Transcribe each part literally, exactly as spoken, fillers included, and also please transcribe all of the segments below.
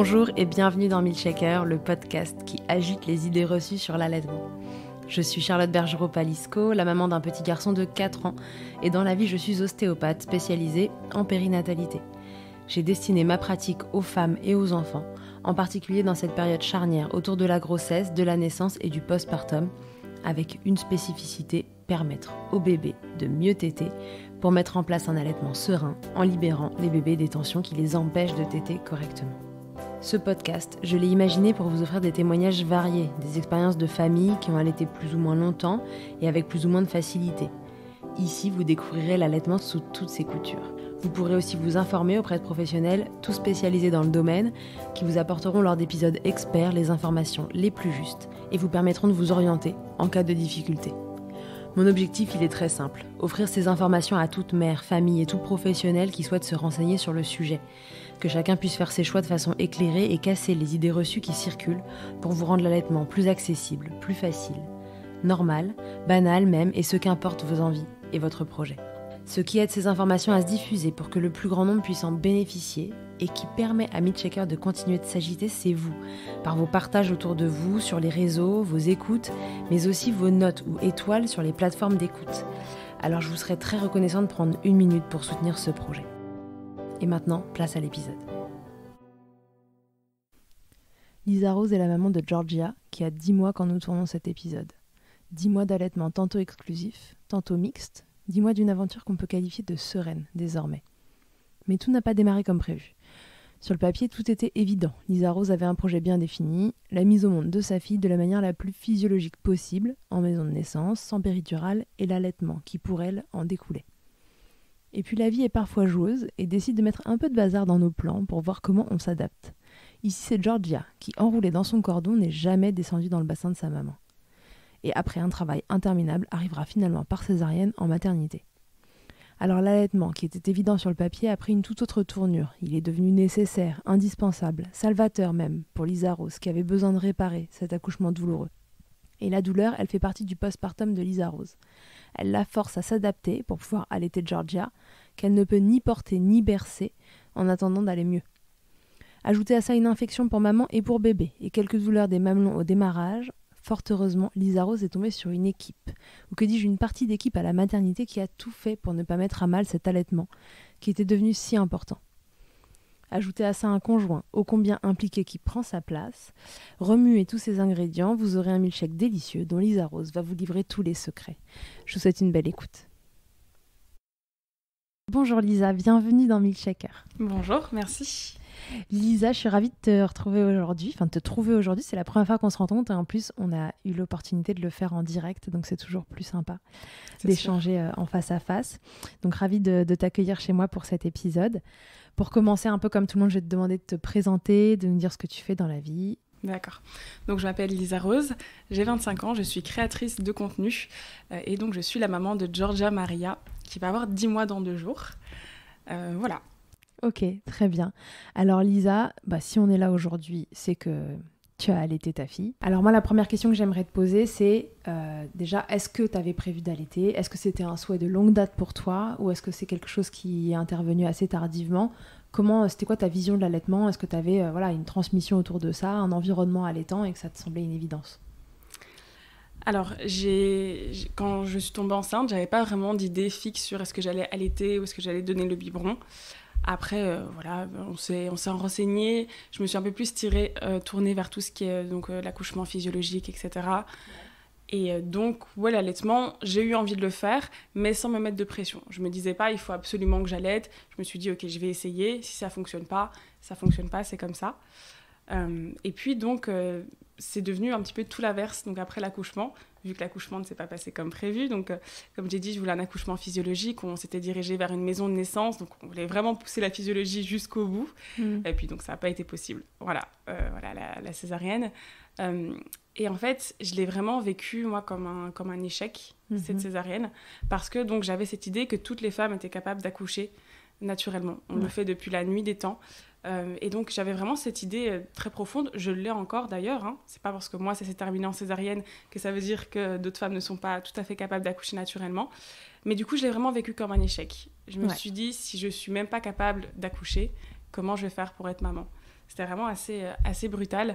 Bonjour et bienvenue dans Milkshaker, le podcast qui agite les idées reçues sur l'allaitement. Je suis Charlotte Bergerot-Palisco, la maman d'un petit garçon de quatre ans, et dans la vie je suis ostéopathe spécialisée en périnatalité. J'ai destiné ma pratique aux femmes et aux enfants, en particulier dans cette période charnière autour de la grossesse, de la naissance et du postpartum, avec une spécificité, permettre au bébé de mieux téter pour mettre en place un allaitement serein en libérant les bébés des tensions qui les empêchent de téter correctement. Ce podcast, je l'ai imaginé pour vous offrir des témoignages variés, des expériences de familles qui ont allaité plus ou moins longtemps et avec plus ou moins de facilité. Ici, vous découvrirez l'allaitement sous toutes ses coutures. Vous pourrez aussi vous informer auprès de professionnels, tous spécialisés dans le domaine, qui vous apporteront lors d'épisodes experts les informations les plus justes et vous permettront de vous orienter en cas de difficulté. Mon objectif, il est très simple, offrir ces informations à toute mère, famille et tout professionnel qui souhaite se renseigner sur le sujet. Que chacun puisse faire ses choix de façon éclairée et casser les idées reçues qui circulent pour vous rendre l'allaitement plus accessible, plus facile, normal, banal même, et ce qu'importe vos envies et votre projet. Ce qui aide ces informations à se diffuser pour que le plus grand nombre puisse en bénéficier et qui permet à Milkshaker de continuer de s'agiter, c'est vous, par vos partages autour de vous, sur les réseaux, vos écoutes, mais aussi vos notes ou étoiles sur les plateformes d'écoute. Alors je vous serais très reconnaissante de prendre une minute pour soutenir ce projet. Et maintenant, place à l'épisode. Lisa Rose est la maman de Georgia, qui a dix mois quand nous tournons cet épisode. dix mois d'allaitement tantôt exclusif, tantôt mixte, dix mois d'une aventure qu'on peut qualifier de sereine, désormais. Mais tout n'a pas démarré comme prévu. Sur le papier, tout était évident. Lisa Rose avait un projet bien défini, la mise au monde de sa fille de la manière la plus physiologique possible, en maison de naissance, sans péridurale, et l'allaitement, qui pour elle en découlait. Et puis la vie est parfois joueuse et décide de mettre un peu de bazar dans nos plans pour voir comment on s'adapte. Ici c'est Georgia, qui enroulée dans son cordon n'est jamais descendue dans le bassin de sa maman. Et après un travail interminable, arrivera finalement par césarienne en maternité. Alors l'allaitement, qui était évident sur le papier, a pris une toute autre tournure. Il est devenu nécessaire, indispensable, salvateur même, pour Lisa Rose, qui avait besoin de réparer cet accouchement douloureux. Et la douleur, elle fait partie du postpartum de Lisa Rose. Elle la force à s'adapter pour pouvoir allaiter Georgia, qu'elle ne peut ni porter ni bercer, en attendant d'aller mieux. Ajoutez à ça une infection pour maman et pour bébé, et quelques douleurs des mamelons au démarrage. Fort heureusement, Lisa Rose est tombée sur une équipe, ou que dis-je, une partie d'équipe à la maternité qui a tout fait pour ne pas mettre à mal cet allaitement, qui était devenu si important. Ajoutez à ça un conjoint ô combien impliqué qui prend sa place. Remuez tous ces ingrédients, vous aurez un milkshake délicieux dont Lisa Rose va vous livrer tous les secrets. Je vous souhaite une belle écoute. Bonjour Lisa, bienvenue dans Milkshaker. Bonjour, merci. Lisa, je suis ravie de te retrouver aujourd'hui, enfin de te trouver aujourd'hui. C'est la première fois qu'on se rencontre et en plus on a eu l'opportunité de le faire en direct, donc c'est toujours plus sympa c'est d'échanger sûr. En face à face. Donc ravie de, de t'accueillir chez moi pour cet épisode. Pour commencer un peu comme tout le monde, je vais te demander de te présenter, de nous dire ce que tu fais dans la vie. D'accord. Donc je m'appelle Lisa Rose, j'ai vingt-cinq ans, je suis créatrice de contenu euh, et donc je suis la maman de Georgia Maria qui va avoir dix mois dans deux jours. Euh, voilà. Ok, très bien. Alors Lisa, bah, si on est là aujourd'hui, c'est que tu as allaité ta fille. Alors moi, la première question que j'aimerais te poser, c'est euh, déjà, est-ce que tu avais prévu d'allaiter ? Est-ce que c'était un souhait de longue date pour toi ? Ou est-ce que c'est quelque chose qui est intervenu assez tardivement ? Comment, c'était quoi ta vision de l'allaitement ? Est-ce que tu avais euh, voilà, une transmission autour de ça, un environnement allaitant et que ça te semblait une évidence ? Alors, j'ai, quand je suis tombée enceinte, j'avais pas vraiment d'idée fixe sur est-ce que j'allais allaiter ou est-ce que j'allais donner le biberon. Après, euh, voilà, on s'est, on s'est renseigné. Je me suis un peu plus tirée, euh, tournée vers tout ce qui est donc, euh, l'accouchement physiologique, et cetera. Et euh, donc, ouais, l'allaitement, j'ai eu envie de le faire, mais sans me mettre de pression. Je me disais pas, il faut absolument que j'allaite. Je me suis dit, ok, je vais essayer. Si ça fonctionne pas, ça fonctionne pas, c'est comme ça. Euh, et puis, donc, euh, c'est devenu un petit peu tout l'inverse. Donc, après l'accouchement, vu que l'accouchement ne s'est pas passé comme prévu. Donc, euh, comme j'ai dit, je voulais un accouchement physiologique. On s'était dirigé vers une maison de naissance. Donc, on voulait vraiment pousser la physiologie jusqu'au bout. Mmh. Et puis, donc, ça n'a pas été possible. Voilà, euh, voilà la, la césarienne. Euh, et en fait, je l'ai vraiment vécu, moi, comme un, comme un échec, mmh. cette césarienne. Parce que, donc, j'avais cette idée que toutes les femmes étaient capables d'accoucher naturellement. On ouais. le fait depuis la nuit des temps. Euh, et donc, j'avais vraiment cette idée euh, très profonde. Je l'ai encore, d'ailleurs. Hein. C'est pas parce que moi, ça s'est terminé en césarienne que ça veut dire que d'autres femmes ne sont pas tout à fait capables d'accoucher naturellement. Mais du coup, je l'ai vraiment vécu comme un échec. Je me ouais. suis dit, si je suis même pas capable d'accoucher, comment je vais faire pour être maman ? C'était vraiment assez, euh, assez brutal.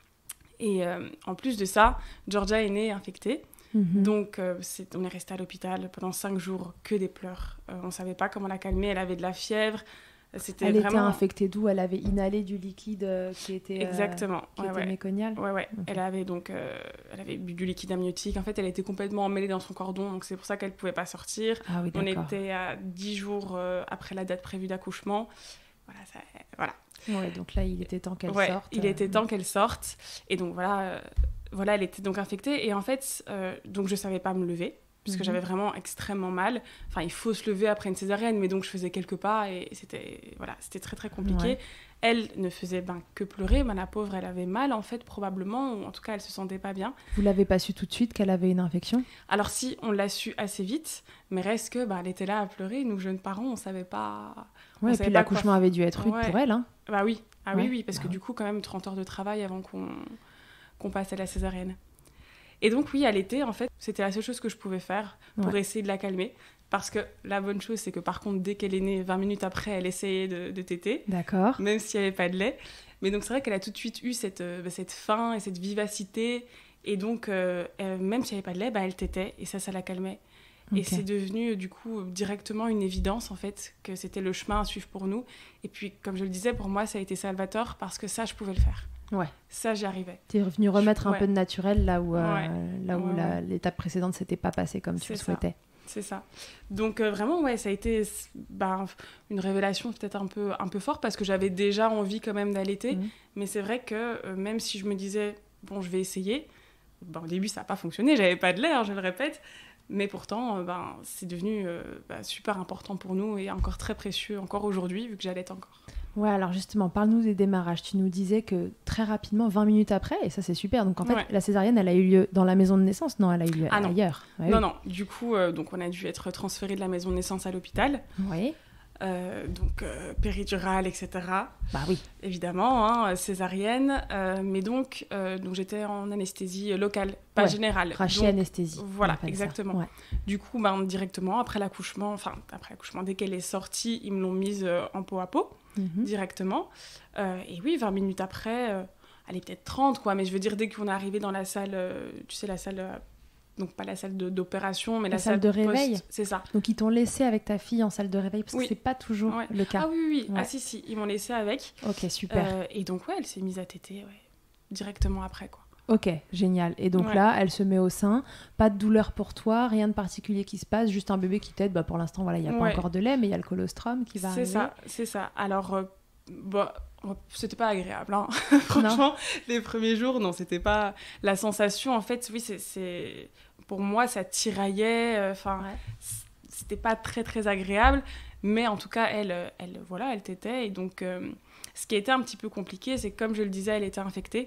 Et euh, en plus de ça, Georgia est née infectée. Mm-hmm. Donc, euh, c'est, on est resté à l'hôpital pendant cinq jours, que des pleurs. Euh, on ne savait pas comment la calmer. Elle avait de la fièvre. C'était elle vraiment... était infectée d'où? Elle avait inhalé du liquide euh, qui était, euh, Exactement. qui ouais, était ouais. méconial. Ouais, ouais. Okay. Elle avait donc euh, elle avait bu du liquide amniotique. En fait, elle était complètement emmêlée dans son cordon, donc c'est pour ça qu'elle ne pouvait pas sortir. Ah oui, on était à dix jours euh, après la date prévue d'accouchement. Voilà, ça, voilà. Ouais, donc là, il était temps qu'elle ouais, sorte. Il était temps qu'elle sorte. Et donc voilà, euh, voilà, elle était donc infectée. Et en fait, euh, donc je ne savais pas me lever, puisque mm-hmm. j'avais vraiment extrêmement mal. Enfin, il faut se lever après une césarienne, mais donc je faisais quelques pas et c'était, voilà, c'était très, très compliqué. Ouais. Elle ne faisait ben, que pleurer. Ben, la pauvre, elle avait mal, en fait, probablement, ou en tout cas, elle ne se sentait pas bien. Vous ne l'avez pas su tout de suite qu'elle avait une infection? Alors si, on l'a su assez vite, mais reste que ben, elle était là à pleurer. Nous, jeunes parents, on ne savait pas... Ouais, et puis l'accouchement quoi... avait dû être rude ouais. pour elle. Hein. Bah oui, ah, ouais. oui, oui, parce bah que oui. du coup, quand même, trente heures de travail avant qu'on, qu'on passe à la césarienne. Et donc, oui, elle était, en fait, c'était la seule chose que je pouvais faire pour ouais. essayer de la calmer. Parce que la bonne chose, c'est que par contre, dès qu'elle est née, vingt minutes après, elle essayait de, de téter. D'accord. Même s'il n'y avait pas de lait. Mais donc, c'est vrai qu'elle a tout de suite eu cette, euh, cette faim et cette vivacité. Et donc, euh, euh, même s'il n'y avait pas de lait, bah, elle tétait. Et ça, ça la calmait. Okay. Et c'est devenu, du coup, directement une évidence, en fait, que c'était le chemin à suivre pour nous. Et puis, comme je le disais, pour moi, ça a été salvateur parce que ça, je pouvais le faire. Ouais. Ça, j'y arrivais. Tu es revenu remettre je... un ouais. peu de naturel là où, euh, ouais. là où ouais, la, ouais. l'étape précédente ne s'était pas passée comme c'est tu le ça. souhaitais. C'est ça. Donc, euh, vraiment, ouais, ça a été bah, une révélation peut-être un peu, un peu forte parce que j'avais déjà envie quand même d'allaiter. Mmh. Mais c'est vrai que euh, même si je me disais, bon, je vais essayer, bah, au début, ça n'a pas fonctionné. J'avais pas de lait, hein, je le répète. Mais pourtant, euh, bah, c'est devenu euh, bah, super important pour nous et encore très précieux, encore aujourd'hui, vu que j'allaite encore. Ouais, alors justement, parle-nous des démarrages. Tu nous disais que très rapidement, vingt minutes après, et ça c'est super, donc en fait, ouais. la césarienne, elle a eu lieu dans la maison de naissance? Non, elle a eu lieu ah, non. ailleurs. Ouais, non, oui. non, du coup, euh, donc on a dû être transféré de la maison de naissance à l'hôpital. Oui. Euh, donc euh, péridurale, et cetera. Bah oui. Évidemment, hein, césarienne. Euh, mais donc, euh, donc, j'étais en anesthésie locale, pas ouais. générale. Rachis-anesthésie. Voilà, exactement. Ouais. Du coup, ben, directement, après l'accouchement, enfin, après l'accouchement, dès qu'elle est sortie, ils me l'ont mise euh, en peau à peau, mm-hmm. directement. Euh, et oui, vingt minutes après, euh, allez, peut-être trente, quoi. Mais je veux dire, dès qu'on est arrivé dans la salle, euh, tu sais, la salle... Euh, donc pas la salle de, d'opération, mais la, la salle, salle de réveil. Post, c'est ça. Donc ils t'ont laissé avec ta fille en salle de réveil, parce oui. que c'est pas toujours ouais. le cas. Ah oui, oui, oui. Ouais. Ah si, si, ils m'ont laissé avec. Ok, super. Euh, et donc ouais, elle s'est mise à téter, ouais, directement après, quoi. Ok, génial. Et donc ouais. là, elle se met au sein, pas de douleur pour toi, rien de particulier qui se passe, juste un bébé qui tète. Bah, pour l'instant, voilà, il n'y a ouais. pas encore de lait, mais il y a le colostrum qui va c'est arriver. C'est ça, c'est ça. Alors, euh, bah, c'était pas agréable, hein. Franchement, non. Les premiers jours, non, c'était pas... La sensation, en fait, oui, c'est... c'est... Pour moi, ça tiraillait, enfin, euh, ouais. c'était pas très, très agréable, mais en tout cas, elle, elle, voilà, elle tétait. Et donc, euh, ce qui a été un petit peu compliqué, c'est que, comme je le disais, elle était infectée.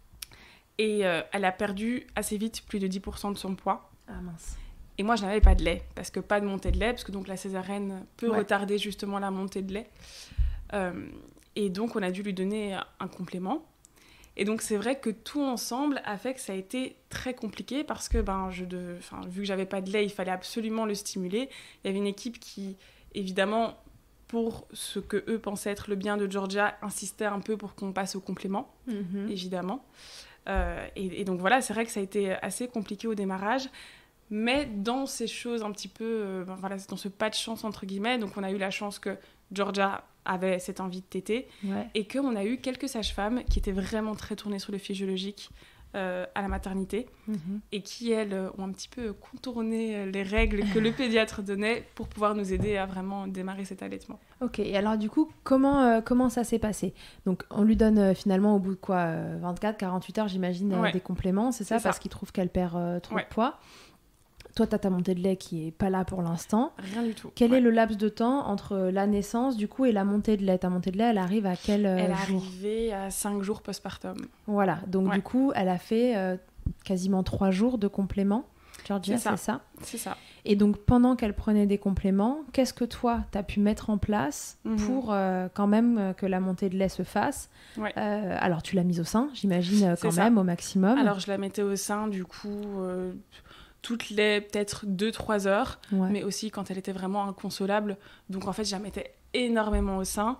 Et euh, elle a perdu assez vite plus de dix pour cent de son poids. Ah mince. Et moi, je n'avais pas de lait, parce que pas de montée de lait, parce que donc, la césarienne peut ouais. retarder justement la montée de lait. Euh, et donc, on a dû lui donner un complément. Et donc, c'est vrai que tout ensemble a fait que ça a été très compliqué parce que, ben, je de... enfin, vu que j'avais pas de lait, il fallait absolument le stimuler. Il y avait une équipe qui, évidemment, pour ce que eux pensaient être le bien de Georgia, insistait un peu pour qu'on passe au complément, mm-hmm. évidemment. Euh, et, et donc, voilà, c'est vrai que ça a été assez compliqué au démarrage. Mais dans ces choses un petit peu... Euh, ben, voilà, dans ce pas de chance, entre guillemets, donc on a eu la chance que Georgia avait cette envie de téter, ouais. et qu'on a eu quelques sages-femmes qui étaient vraiment très tournées sur le physiologique euh, à la maternité, mm-hmm. et qui, elles, ont un petit peu contourné les règles que le pédiatre donnait pour pouvoir nous aider à vraiment démarrer cet allaitement. Ok, et alors du coup, comment, euh, comment ça s'est passé? Donc, on lui donne euh, finalement au bout de quoi, euh, vingt-quatre à quarante-huit heures, j'imagine, euh, ouais. des compléments, c'est ça, c'est parce ça. Qu'il trouve qu'elle perd euh, trop ouais. de poids. Toi, tu as ta montée de lait qui n'est pas là pour l'instant. Rien du tout. Quel ouais. est le laps de temps entre la naissance, du coup, et la montée de lait? Ta montée de lait, elle arrive à quel euh, Elle est jour? arrivée à cinq jours postpartum. Voilà, donc ouais. du coup, elle a fait euh, quasiment trois jours de compléments. Georgia, c'est ça. c'est ça C'est ça. Et donc, pendant qu'elle prenait des compléments, qu'est-ce que toi, tu as pu mettre en place mm-hmm. pour euh, quand même euh, que la montée de lait se fasse? ouais. euh, Alors, tu l'as mise au sein, j'imagine, euh, quand c'est même, ça. au maximum. Alors, je la mettais au sein, du coup... Euh... toutes les peut-être deux trois heures, ouais. mais aussi quand elle était vraiment inconsolable. Donc en fait, je la mettais énormément au sein.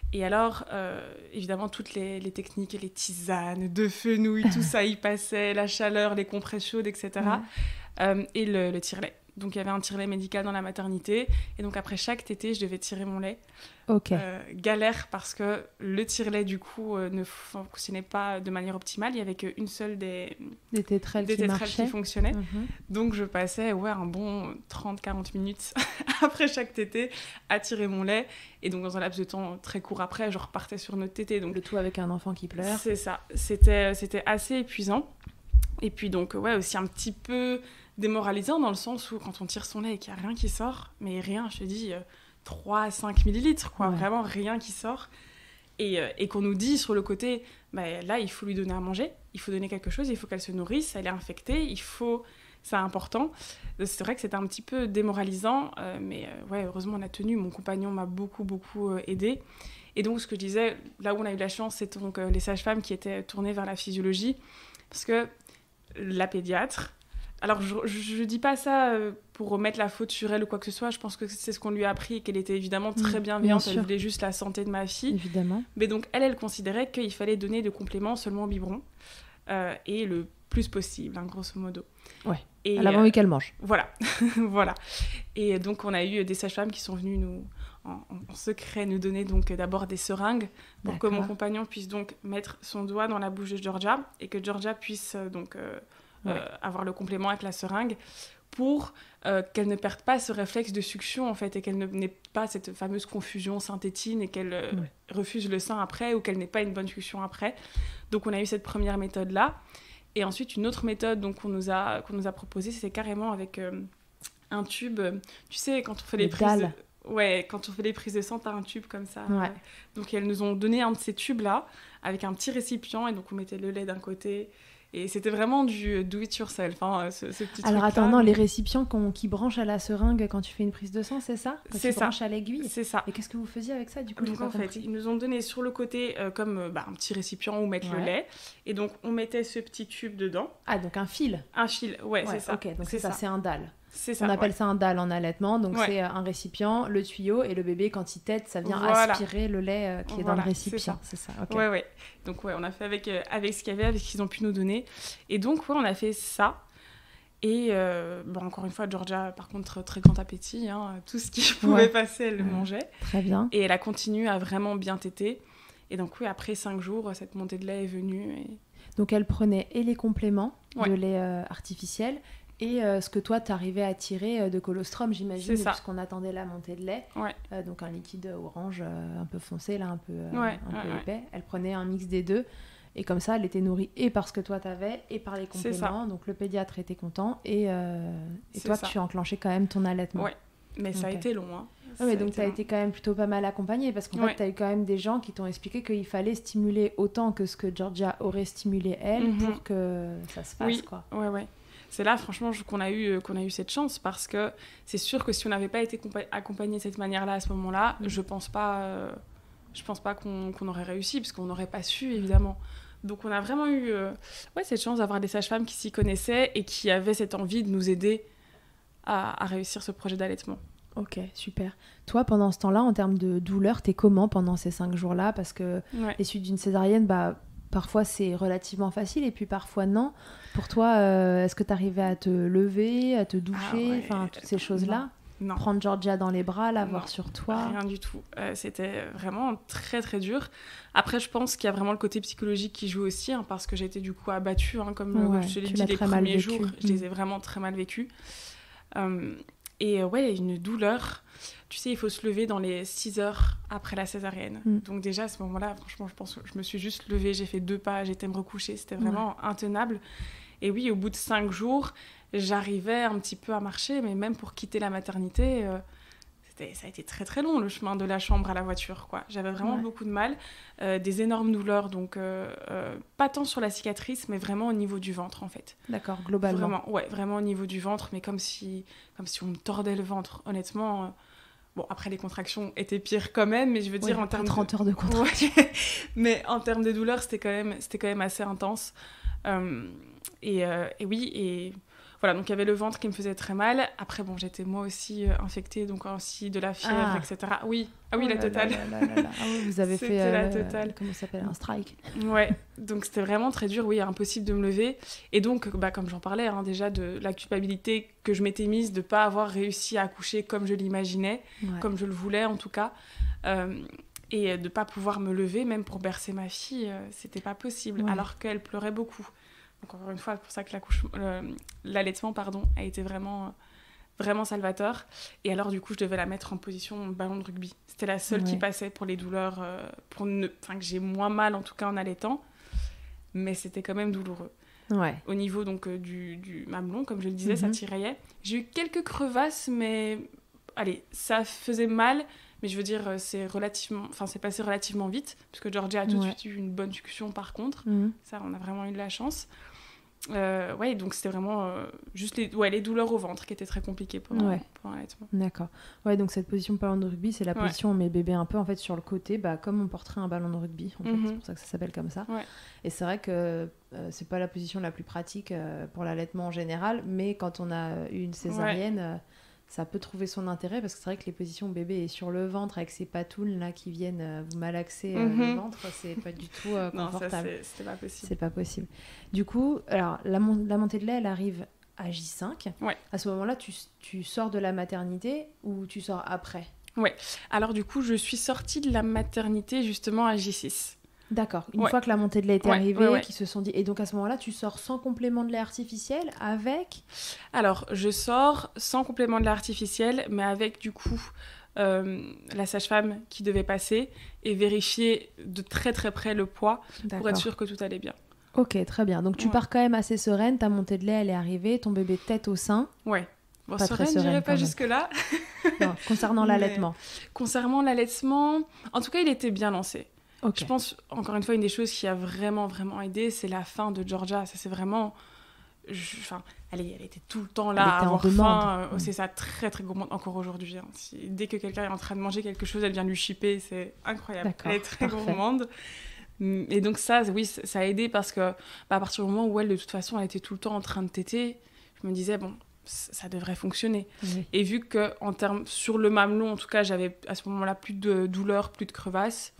Et alors, euh, évidemment, toutes les, les techniques, les tisanes, de fenouil, tout ça y passait, la chaleur, les compresses chaudes, et cetera. Ouais. Euh, et le, le tire-lait. Donc, il y avait un tire-lait médical dans la maternité. Et donc, après chaque tétée, je devais tirer mon lait. Ok. Euh, galère parce que le tire-lait, du coup, euh, ne fonctionnait pas de manière optimale. Il n'y avait qu'une seule des, des tétrelles, des qui, tétrelles qui fonctionnaient. Mm-hmm. Donc, je passais ouais, un bon trente à quarante minutes après chaque tétée à tirer mon lait. Et donc, dans un laps de temps très court après, je repartais sur notre tétée. Donc, le tout avec un enfant qui pleure. C'est ça. C'était, c'était assez épuisant. Et puis, donc, ouais, aussi un petit peu démoralisant dans le sens où quand on tire son lait et qu'il n'y a rien qui sort, mais rien, je te dis, euh, trois à cinq millilitres, quoi, ouais. Vraiment rien qui sort. Et, euh, et qu'on nous dit sur le côté, bah, là, il faut lui donner à manger, il faut donner quelque chose, il faut qu'elle se nourrisse, elle est infectée, il faut... C'est important. C'est vrai que c'était un petit peu démoralisant, euh, mais euh, ouais, heureusement, on a tenu. Mon compagnon m'a beaucoup, beaucoup euh, aidée. Et donc, ce que je disais, là où on a eu de la chance, c'est donc euh, les sages-femmes qui étaient tournées vers la physiologie, parce que la pédiatre... Alors, je ne dis pas ça pour remettre la faute sur elle ou quoi que ce soit. Je pense que c'est ce qu'on lui a appris et qu'elle était évidemment très bienveillante. Bien elle voulait juste la santé de ma fille. Évidemment. Mais donc, elle, elle considérait qu'il fallait donner de compléments seulement au biberon. Euh, et le plus possible, hein, grosso modo. Ouais, et, elle avait envie euh, qu'elle mange. Voilà, voilà. Et donc, on a eu des sages-femmes qui sont venues nous, en, en secret nous donner donc d'abord des seringues pour D'accord. que mon compagnon puisse donc mettre son doigt dans la bouche de Georgia et que Georgia puisse donc... Euh, Ouais. Euh, avoir le complément avec la seringue pour euh, qu'elle ne perde pas ce réflexe de succion en fait et qu'elle ne, n'ait pas cette fameuse confusion synthétine et qu'elle euh, ouais. refuse le sein après ou qu'elle n'ait pas une bonne succion après. Donc on a eu cette première méthode là et ensuite une autre méthode donc, qu'on, nous a, qu'on nous a proposée, c'était carrément avec euh, un tube, tu sais quand on fait les, les prises de... ouais, quand on fait les prises de sang, t'as un tube comme ça. Ouais. Donc elles nous ont donné un de ces tubes là avec un petit récipient et donc on mettait le lait d'un côté. Et c'était vraiment du do-it-yourself, hein, ce, ce petit truc-là. Alors attends, non, les récipients qu'on, qui branchent à la seringue quand tu fais une prise de sang, c'est ça quand C'est tu ça. branches à l'aiguille. C'est ça. Et qu'est-ce que vous faisiez avec ça, du coup? Donc en fait, ils nous ont donné sur le côté euh, comme euh, bah, un petit récipient où mettre ouais. le lait. Et donc on mettait ce petit tube dedans. Ah, donc un fil. Un fil, ouais, ouais c'est ça. Ok, donc c'est, c'est ça, ça, c'est un dalle. C'est ça, on appelle ouais. ça un dalle en allaitement, donc ouais. c'est un récipient, le tuyau, et le bébé, quand il tète, ça vient voilà. aspirer le lait euh, qui est voilà, dans le récipient. C'est ça, c'est ça. Okay. Ouais, ouais. Donc, ouais, on a fait avec, euh, avec ce qu'il y avait, avec ce qu'ils ont pu nous donner. Et donc, ouais, on a fait ça. Et, euh, bon, encore une fois, Georgia, par contre, très, très grand appétit. Hein. Tout ce qui pouvait ouais. passer, elle le ouais. mangeait. Très bien. Et elle a continué à vraiment bien téter. Et donc, oui, après cinq jours, cette montée de lait est venue. Et... Donc, elle prenait et les compléments ouais. de lait euh, artificiel et euh, ce que toi, t'arrivais à tirer euh, de colostrum, j'imagine, puisqu'on attendait la montée de lait. Ouais. Euh, donc, un liquide orange euh, un peu foncé, là, un peu, euh, ouais, un ouais, peu ouais. épais. Elle prenait un mix des deux. Et comme ça, elle était nourrie et par ce que toi, t'avais et par les compléments. Donc, le pédiatre était content. Et, euh, et toi, ça. tu enclenchais quand même ton allaitement. Ouais, mais ça okay. a été long, hein. Ah ouais, donc tu as été quand même plutôt pas mal accompagnée parce qu'en ouais. fait, tu as eu quand même des gens qui t'ont expliqué qu'il fallait stimuler autant que ce que Georgia aurait stimulé elle mm-hmm. pour que ça se fasse. Oui, quoi. ouais, ouais. C'est là, franchement, qu'on a, eu, qu'on a eu cette chance parce que c'est sûr que si on n'avait pas été compa- accompagnés de cette manière-là à ce moment-là, mm-hmm. je pense pas, euh, je pense pas qu'on, qu'on aurait réussi parce qu'on n'aurait pas su, évidemment. Donc on a vraiment eu euh, ouais, cette chance d'avoir des sages-femmes qui s'y connaissaient et qui avaient cette envie de nous aider à, à réussir ce projet d'allaitement. Ok, super. Toi, pendant ce temps-là, en termes de douleur, t'es comment pendant ces cinq jours-là? Parce que ouais. les suites d'une césarienne, bah, parfois c'est relativement facile et puis parfois non. Pour toi, euh, est-ce que t'arrivais à te lever, à te doucher, ah ouais, enfin toutes ces choses-là? Non. Prendre Georgia dans les bras, l'avoir sur toi? Rien du tout. Euh, c'était vraiment très très dur. Après, je pense qu'il y a vraiment le côté psychologique qui joue aussi, hein, parce que j'ai été du coup abattue, hein, comme, ouais, comme je te l'ai dit, les premiers jours, je les ai vraiment très mal vécus. Euh, Et ouais, une douleur. Tu sais, il faut se lever dans les six heures après la césarienne. Mm. Donc déjà, à ce moment-là, franchement, je pense que je me suis juste levée, j'ai fait deux pas, j'étais me recoucher. C'était vraiment ouais. intenable. Et oui, au bout de cinq jours, j'arrivais un petit peu à marcher, mais même pour quitter la maternité, euh, c'était, ça a été très très long, le chemin de la chambre à la voiture, quoi. J'avais vraiment ouais. beaucoup de mal. Euh, des énormes douleurs, donc euh, euh, pas tant sur la cicatrice, mais vraiment au niveau du ventre, en fait. D'accord, globalement. Vraiment, ouais, vraiment au niveau du ventre, mais comme si, comme si on me tordait le ventre, honnêtement. Euh, bon, après, les contractions étaient pires quand même, mais je veux ouais, dire en termes trente de... heures de contractions. Ouais. Mais en termes de douleur, c'était quand même, c'était quand même assez intense. Euh, et, euh, et oui, et voilà, donc il y avait le ventre qui me faisait très mal. Après, bon, j'étais moi aussi euh, infectée, donc aussi de la fièvre, Ah. et cetera. Oui, ah oui, Oh la là totale. là là là là. Ah oui, vous avez C'était fait... la euh, totale. Comment ça s'appelle ? Un strike. Ouais, donc c'était vraiment très dur, oui, impossible de me lever. Et donc, bah, comme j'en parlais hein, déjà, de la culpabilité que je m'étais mise de ne pas avoir réussi à accoucher comme je l'imaginais, Ouais. comme je le voulais en tout cas. Euh, et de ne pas pouvoir me lever, même pour bercer ma fille, euh, c'était pas possible, Ouais. alors qu'elle pleurait beaucoup. Donc encore une fois, c'est pour ça que l'accouchement, euh, l'allaitement pardon, a été vraiment, euh, vraiment salvateur. Et alors du coup, je devais la mettre en position ballon de rugby. C'était la seule Ouais. qui passait pour les douleurs, euh, pour ne... enfin, que j'ai moins mal en tout cas en allaitant. Mais c'était quand même douloureux. Ouais. Au niveau donc, euh, du, du mamelon, comme je le disais, Mhm. ça tiraillait. J'ai eu quelques crevasses, mais allez, ça faisait mal. Mais je veux dire, euh, c'est relativement, enfin, c'est passé relativement vite, parce que Georgia a tout de Ouais. suite eu une bonne succion par contre. Mhm. Ça, on a vraiment eu de la chance. Euh, ouais, donc c'était vraiment euh, juste les, ouais, les douleurs au ventre qui étaient très compliquées pendant, Ouais. pendant l'allaitement. D'accord. Ouais, donc cette position ballon de rugby, c'est la Ouais. position où on met bébé un peu en fait sur le côté, bah, comme on porterait un ballon de rugby. En fait. Mhm. C'est pour ça que ça s'appelle comme ça. Ouais. Et c'est vrai que euh, c'est pas la position la plus pratique euh, pour l'allaitement en général, mais quand on a eu une césarienne, ouais. euh, ça peut trouver son intérêt parce que c'est vrai que les positions où bébé est sur le ventre avec ses patounes là qui viennent euh, vous malaxer euh, Mhm. le ventre, c'est pas du tout euh, Non, ça, confortable. c'est- c'était pas possible. C'est pas possible. Du coup, alors la, mon- la montée de lait, elle arrive à J cinq. Ouais. À ce moment-là, tu, tu sors de la maternité ou tu sors après ? Alors du coup, je suis sortie de la maternité justement à J six. D'accord. Une Ouais. fois que la montée de lait était Ouais, arrivée, ouais, ouais. qu'ils se sont dit... Et donc à ce moment-là, tu sors sans complément de lait artificiel avec... Alors, je sors sans complément de lait artificiel, mais avec du coup euh, la sage-femme qui devait passer et vérifier de très très près le poids D'accord. pour être sûre que tout allait bien. Ok, très bien. Donc tu Ouais. pars quand même assez sereine, ta montée de lait, elle est arrivée, ton bébé tête au sein. Ouais. Bon, Pas très sereine, sereine, j'irai quand pas même. jusque-là. Non, concernant Mais- l'allaitement. Concernant l'allaitement, en tout cas, il était bien lancé. Ok. Je pense, encore une fois, une des choses qui a vraiment, vraiment aidé, c'est la faim de Georgia. Ça, c'est vraiment... je- Enfin, allez, elle était tout le temps là Elle à était en avoir demande. faim. Euh, Mm. C'est ça, très, très gourmande encore aujourd'hui. hein. Si- dès que quelqu'un est en train de manger quelque chose, elle vient lui chipper. C'est incroyable. D'accord, Elle est très parfait. gourmande. Mm, Et donc ça, oui, ça ça a aidé parce que bah, à partir du moment où elle, de toute façon, elle était tout le temps en train de téter, je me disais, bon, c- ça devrait fonctionner. Oui. Et vu que en termes, sur le mamelon, en tout cas, j'avais à ce moment-là plus de douleur, plus de crevasses,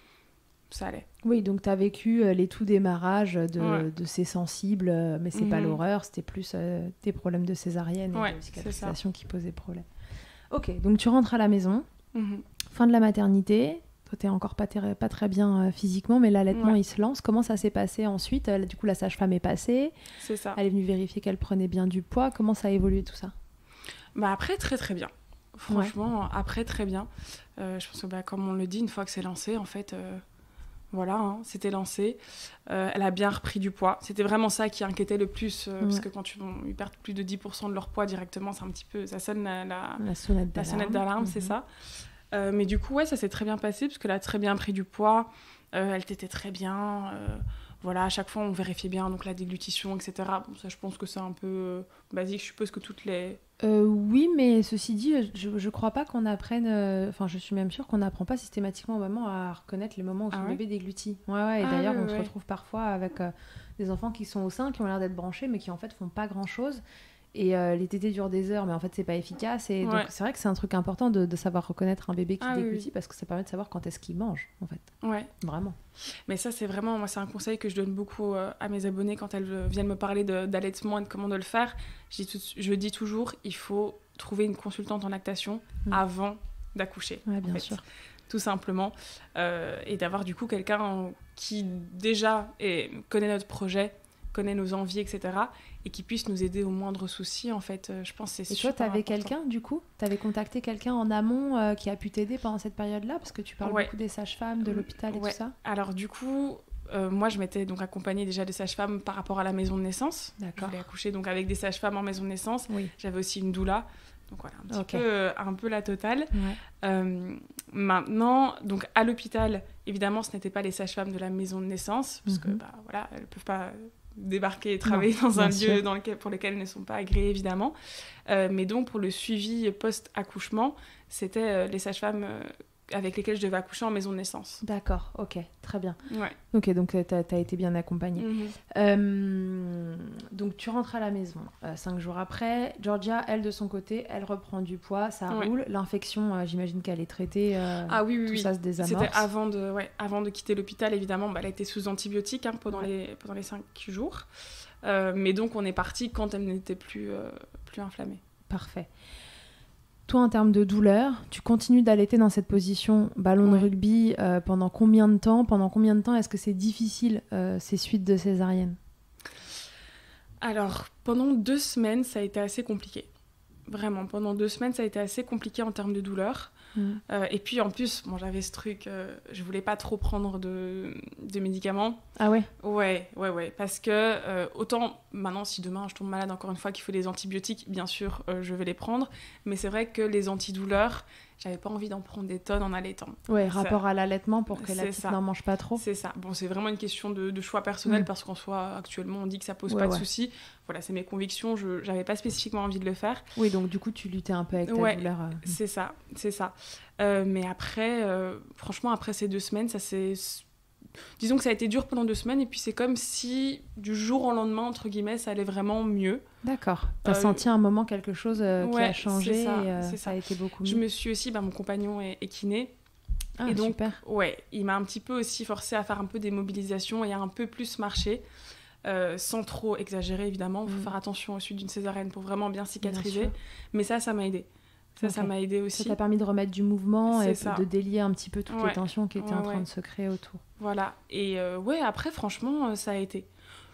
ça allait. Oui, donc tu as vécu euh, les tout démarrages de, Ouais. de ces sensibles, euh, mais c'est pas Mhm. l'horreur, c'était plus euh, des problèmes de césarienne et Ouais, de c'est cicatrisation qui posaient problème. Ok, donc tu rentres à la maison, Mhm. fin de la maternité, toi t'es encore pas, ter- pas très bien euh, physiquement, mais l'allaitement Ouais. il se lance. Comment ça s'est passé ensuite ? Euh, Du coup, la sage-femme est passée, C'est ça. elle est venue vérifier qu'elle prenait bien du poids. Comment ça a évolué tout ça ? Bah après, très très bien. Franchement, après, très bien. Euh, je pense que, bah, comme on le dit, une fois que c'est lancé, en fait, euh, voilà, hein, c'était lancé. Euh, elle a bien repris du poids. C'était vraiment ça qui inquiétait le plus, euh, parce Ouais. que quand tu, bon, ils perdent plus de dix pour cent de leur poids directement, c'est un petit peu... Ça sonne la, la, La sonnette la d'alarme. sonnette d'alarme, c'est Mhm. ça. Euh, mais du coup, ouais, ça s'est très bien passé, parce qu'elle a très bien pris du poids. Euh, elle t'était très bien. euh, voilà, à chaque fois, on vérifiait bien donc, la déglutition, et cetera. Bon, ça, je pense que c'est un peu euh, basique. Je suppose que toutes les... Euh, oui, mais ceci dit, je, je crois pas qu'on apprenne. euh, Enfin, je suis même sûre qu'on n'apprend pas systématiquement aux mamans à reconnaître les moments où Ah son ouais bébé déglutit. Ouais, ouais. Et Ah d'ailleurs, ouais, on ouais, se ouais. retrouve parfois avec euh, des enfants qui sont au sein, qui ont l'air d'être branchés, mais qui en fait font pas grand chose. Et euh, les tétés durent des heures, mais en fait, c'est pas efficace. Et donc, Ouais. c'est vrai que c'est un truc important de, de savoir reconnaître un bébé qui Ah oui, déglutit oui. parce que ça permet de savoir quand est-ce qu'il mange, en fait. Ouais. Vraiment. Mais ça, c'est vraiment, moi, c'est un conseil que je donne beaucoup euh, à mes abonnés quand elles euh, viennent me parler de- d'allaitement et de comment de le faire. Je dis, tout- je dis toujours, il faut trouver une consultante en lactation Mm. avant d'accoucher. Ouais, en bien fait, sûr. Tout simplement. Euh, et d'avoir du coup quelqu'un en- qui déjà est- connaît notre projet, connaît nos envies, et cetera. Et qui puisse nous aider au moindre souci, en fait. Euh, je pense que c'est Et super toi, t'avais important. quelqu'un, du coup T'avais contacté quelqu'un en amont euh, qui a pu t'aider pendant cette période-là ? Parce que tu parles Ouais. beaucoup des sages-femmes, de l'hôpital et Ouais. tout ça. Alors du coup, euh, moi je m'étais donc accompagnée déjà des sages-femmes par rapport à la maison de naissance. Je D'accord. voulais accoucher donc avec des sages-femmes en maison de naissance. Oui. J'avais aussi une doula. Donc voilà, un petit Ok. peu, euh, un peu la totale. Ouais. Euh, maintenant, donc à l'hôpital, évidemment, ce n'étaient pas les sages-femmes de la maison de naissance, parce que Mhm. bah, voilà, elles ne peuvent pas débarquer et travailler Non, dans un bien lieu sûr. dans lequel, pour lequel elles ne sont pas agréées, évidemment. Euh, mais donc, pour le suivi post-accouchement, c'était euh, les sages-femmes euh, avec lesquelles je devais accoucher en maison de naissance. D'accord, ok, très bien. Ouais. Ok, donc euh, t'as as été bien accompagnée. Mhm. Euh, donc tu rentres à la maison euh, cinq jours après. Georgia, elle de son côté, elle reprend du poids, ça Ouais. roule. L'infection, euh, j'imagine qu'elle est traitée. Euh, Ah oui, oui, tout oui. ça se désamorce. C'était avant de, ouais, avant de quitter l'hôpital, évidemment. Bah, elle a été sous antibiotiques hein, pendant, Ouais. les, pendant les cinq jours. Euh, mais donc, on est parti quand elle n'était plus, euh, plus inflammée. Parfait. Toi, en termes de douleur, tu continues d'allaiter dans cette position ballon Ouais. de rugby euh, pendant combien de temps Pendant combien de temps est-ce que c'est difficile, euh, ces suites de césarienne? Alors, pendant deux semaines, ça a été assez compliqué. Vraiment, pendant deux semaines, ça a été assez compliqué en termes de douleur. Mmh. Euh, et puis, en plus, bon, j'avais ce truc, euh, je voulais pas trop prendre de, de médicaments. Ah ouais. Ouais, ouais, ouais. Parce que, euh, autant, maintenant, si demain je tombe malade, encore une fois, qu'il faut des antibiotiques, bien sûr, euh, je vais les prendre. Mais c'est vrai que les antidouleurs, j'avais pas envie d'en prendre des tonnes en allaitant. Ouais, Ça- rapport à l'allaitement pour que la c'est petite ça. n'en mange pas trop. C'est ça. Bon, c'est vraiment une question de, de choix personnel Mm. parce qu'en soi, actuellement, on dit que ça pose Ouais, pas de ouais. soucis. Voilà, c'est mes convictions. Je j'avais pas spécifiquement envie de le faire. Oui, donc du coup, tu luttais un peu avec ta Ouais. douleur. euh. C'est ça, c'est ça. Euh, mais après, euh, franchement, après ces deux semaines, ça s'est... Disons que ça a été dur pendant deux semaines et puis c'est comme si du jour au lendemain, entre guillemets, ça allait vraiment mieux. D'accord. T'as Euh, senti un moment quelque chose euh, qui ouais, a changé c'est ça, et euh, c'est ça ça. a été beaucoup mieux. Je me suis aussi... Bah, mon compagnon est, est kiné. Ah, et donc, super. ouais, il m'a un petit peu aussi forcé à faire un peu des mobilisations et à un peu plus marcher. Euh, sans trop exagérer évidemment, il faut Mm. faire attention au suite d'une césarienne pour vraiment bien cicatriser. sûr. Mais ça, ça m'a aidé. Ça, ça Ok. m'a aidé Ça aussi. t'a permis de remettre du mouvement et C'est ça. de délier un petit peu toutes les Ouais. tensions qui étaient Ouais, en train ouais. de se créer autour. Voilà. Et euh, ouais, après, franchement, euh, ça a été.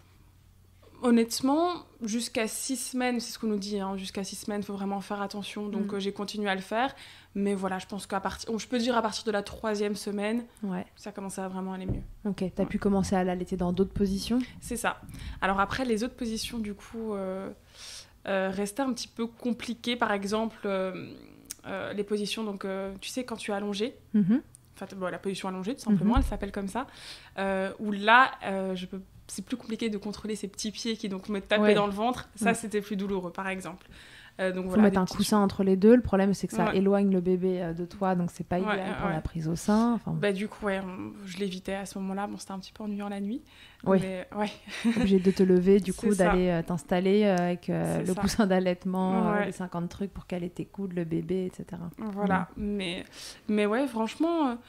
Honnêtement, jusqu'à six semaines, c'est ce qu'on nous dit, hein, jusqu'à six semaines, il faut vraiment faire attention. Donc Mm. euh, j'ai continué à le faire. Mais voilà, je pense qu'à partir, je peux dire à partir de la troisième semaine, Ouais. ça commençait à vraiment aller mieux. Ok. T'as Ouais. pu commencer à l'allaiter dans d'autres positions. C'est ça. Alors après, les autres positions, du coup, euh, euh, restaient un petit peu compliquées. Par exemple, euh, euh, les positions, donc, euh, tu sais, quand tu es allongé, Mhm. enfin, bon, la position allongée, tout simplement, Mhm. elle s'appelle comme ça, euh, où là, euh, je peux... c'est plus compliqué de contrôler ces petits pieds qui donc me tapaient Ouais. dans le ventre. Ça, Mm. c'était plus douloureux, par exemple. Euh, donc, Faut voilà, mettre des un petites coussin entre les deux. Le problème, c'est que ça Ouais. éloigne le bébé euh, de toi, donc c'est pas Ouais, idéal ouais, pour ouais. la prise au sein. Enfin, Bah, du coup, ouais, on- je l'évitais à ce moment-là. Bon, c'était un petit peu ennuyant la nuit. Oui. Mais ouais, obligé de te lever, du coup, C'est ça. d'aller euh, t'installer euh, avec euh, C'est le ça. coussin d'allaitement, euh, Ouais. les cinquante trucs pour caler tes coudes, le bébé, et cetera. voilà. Mais, mais ouais, franchement, euh,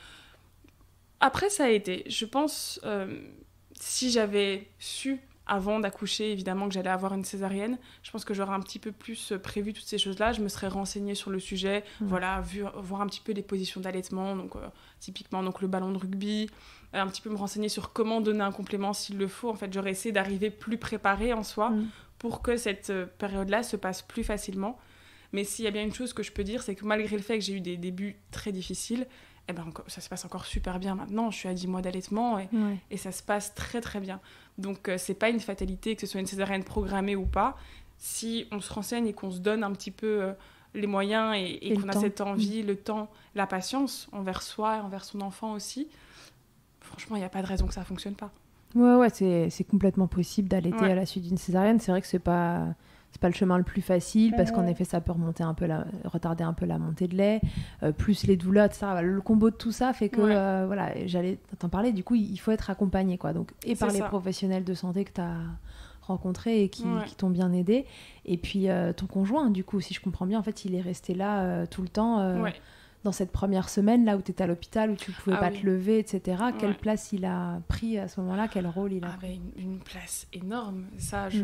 après, ça a été. Je pense, euh, si j'avais su avant d'accoucher, évidemment, que j'allais avoir une césarienne, je pense que j'aurais un petit peu plus euh, prévu toutes ces choses-là. Je me serais renseignée sur le sujet, Ouais. voilà, vu, voir un petit peu les positions d'allaitement, donc euh, typiquement donc, le ballon de rugby, euh, un petit peu me renseigner sur comment donner un complément s'il le faut. En fait, j'aurais essayé d'arriver plus préparée en soi Mm. pour que cette euh, période-là se passe plus facilement. Mais s'il y a bien une chose que je peux dire, c'est que malgré le fait que j'ai eu des débuts très difficiles, eh ben, encore- ça se passe encore super bien maintenant. Je suis à dix mois d'allaitement et, Ouais. et ça se passe très très bien. Donc euh, c'est pas une fatalité que ce soit une césarienne programmée ou pas. Si on se renseigne et qu'on se donne un petit peu euh, les moyens et, et Et le qu'on a temps. cette envie, le temps, la patience envers soi et envers son enfant aussi, franchement, il n'y a pas de raison que ça fonctionne pas. Ouais, ouais, c'est, c'est complètement possible d'allaiter Ouais. à la suite d'une césarienne. C'est vrai que c'est pas, c'est pas le chemin le plus facile parce qu'en Ouais. effet, ça peut remonter un peu la, retarder un peu la montée de lait, euh, plus les douleurs, et cetera. Voilà, le combo de tout ça fait que, Ouais. euh, voilà, j'allais t'en parler. Du coup, il faut être accompagné, quoi. Donc, et par C'est les ça. professionnels de santé que tu as rencontrés et qui, Ouais. qui t'ont bien aidé. Et puis, euh, ton conjoint, du coup, si je comprends bien, en fait, il est resté là euh, tout le temps. euh, Ouais. Dans cette première semaine, là où tu étais à l'hôpital, où tu pouvais Ah pas oui. te lever, et cetera. Quelle Ouais. place il a pris à ce moment-là? Quel rôle il a Ah pris? ouais, une, une place énorme. Ça, je... Mm.